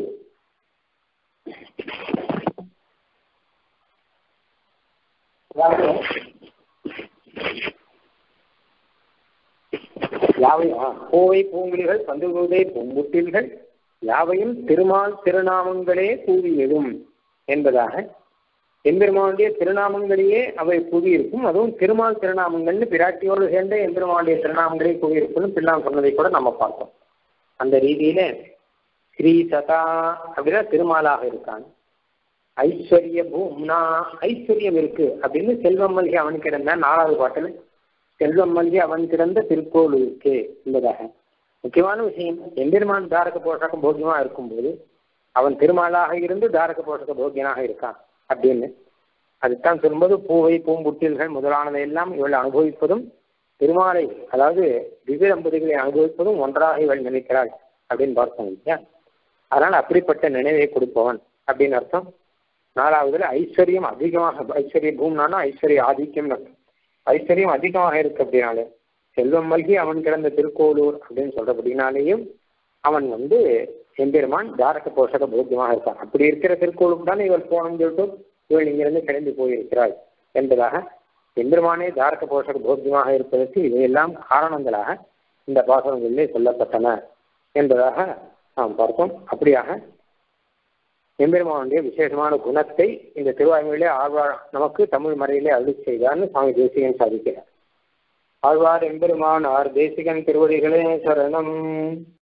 யாவையும் பூவை பூங்குழிகள் பந்துகுதை பூம்புட்டில்கள் யாவையும் திருமால் திருநாமங்களே கூவியதும் என்பதாக எம்பெருமானுடைய திருநாமங்களையே அவை கூவியிருக்கும். அதுவும் திருமால் திருநாமங்கள்னு பிராட்டியோடு சேர்ந்த எம்பெருமானுடைய திருநாமங்களே கூவியிருக்கும் பிள்ளான் சொன்னதை கூட நம்ம பார்த்தோம். அந்த ரீதியில ஸ்ரீ சதா அப்படின்னா திருமாலாக இருக்கான். ஐஸ்வர்ய பூம்னா ஐஸ்வர்யம் இருக்கு அப்படின்னு செல்வம் மல்கி அவன் கிடந்த 4வது பாட்டில் செல்வம் மல்கி அவன் கிடந்த திருக்கோளூருக்கு என்பதாக முக்கியமான விஷயம். எம்பெருமான் தாரக போஷக போக்கியமா இருக்கும்போது அவன் திருமாலாக இருந்து தாரக போஷக போக்கியனாக இருக்கான் அப்படின்னு அதுதான் சொல்லும்போது பூவை பூம்புட்டில்கள் முதலானதை எல்லாம் இவள் அனுபவிப்பதும் திருமாலை அதாவது திவ்ய தம்பதிகளை அனுபவிப்பதும் ஒன்றாக இவள் நினைக்கிறாள் அப்படின்னு பார்த்தோம் இல்லையா. அதனால் அப்படிப்பட்ட நினைவை கொடுப்பவன் அப்படின்னு அர்த்தம். 4வதுல ஐஸ்வர்யம் அதிகமாக ஐஸ்வர்ய பூம்னானா ஐஸ்வர்ய ஆதிக்கம் அர்த்தம். ஐஸ்வர்யம் அதிகமாக இருக்கு அப்படின்னாலே செல்வம் மல்கி அவன் கிடந்த திருக்கோளூர் அப்படின்னு சொல்றபடினாலேயும் அவன் எம்பெருமான் தாரக போஷக போக்கியமாக இருக்கான். அப்படி இருக்கிற திருக்கோளுக்கு தானே இவள் போகணும்னு சொல்லிட்டு இவள் இங்கிருந்து கிளம்பி போயிருக்கிறாள் என்பதாக எம்பெருமானே தாரக போஷக போக்கியமாக இருப்பதற்கு இவையெல்லாம் காரணங்களாக இந்த பாசனங்களிலே சொல்லப்பட்டன என்பதாக நாம் பார்த்தோம். அப்படியாக எம்பெருமானுடைய விசேஷமான குணத்தை இந்த திருவாய்மொழியிலே ஆழ்வார் நமக்கு தமிழ் மறையிலே அருளி செய்தார்னு சுவாமி தேசிகன் சாதிக்கிறார். ஆழ்வார் எம்பெருமான் ஆர் தேசிகன் திருவடிகளே சரணம்.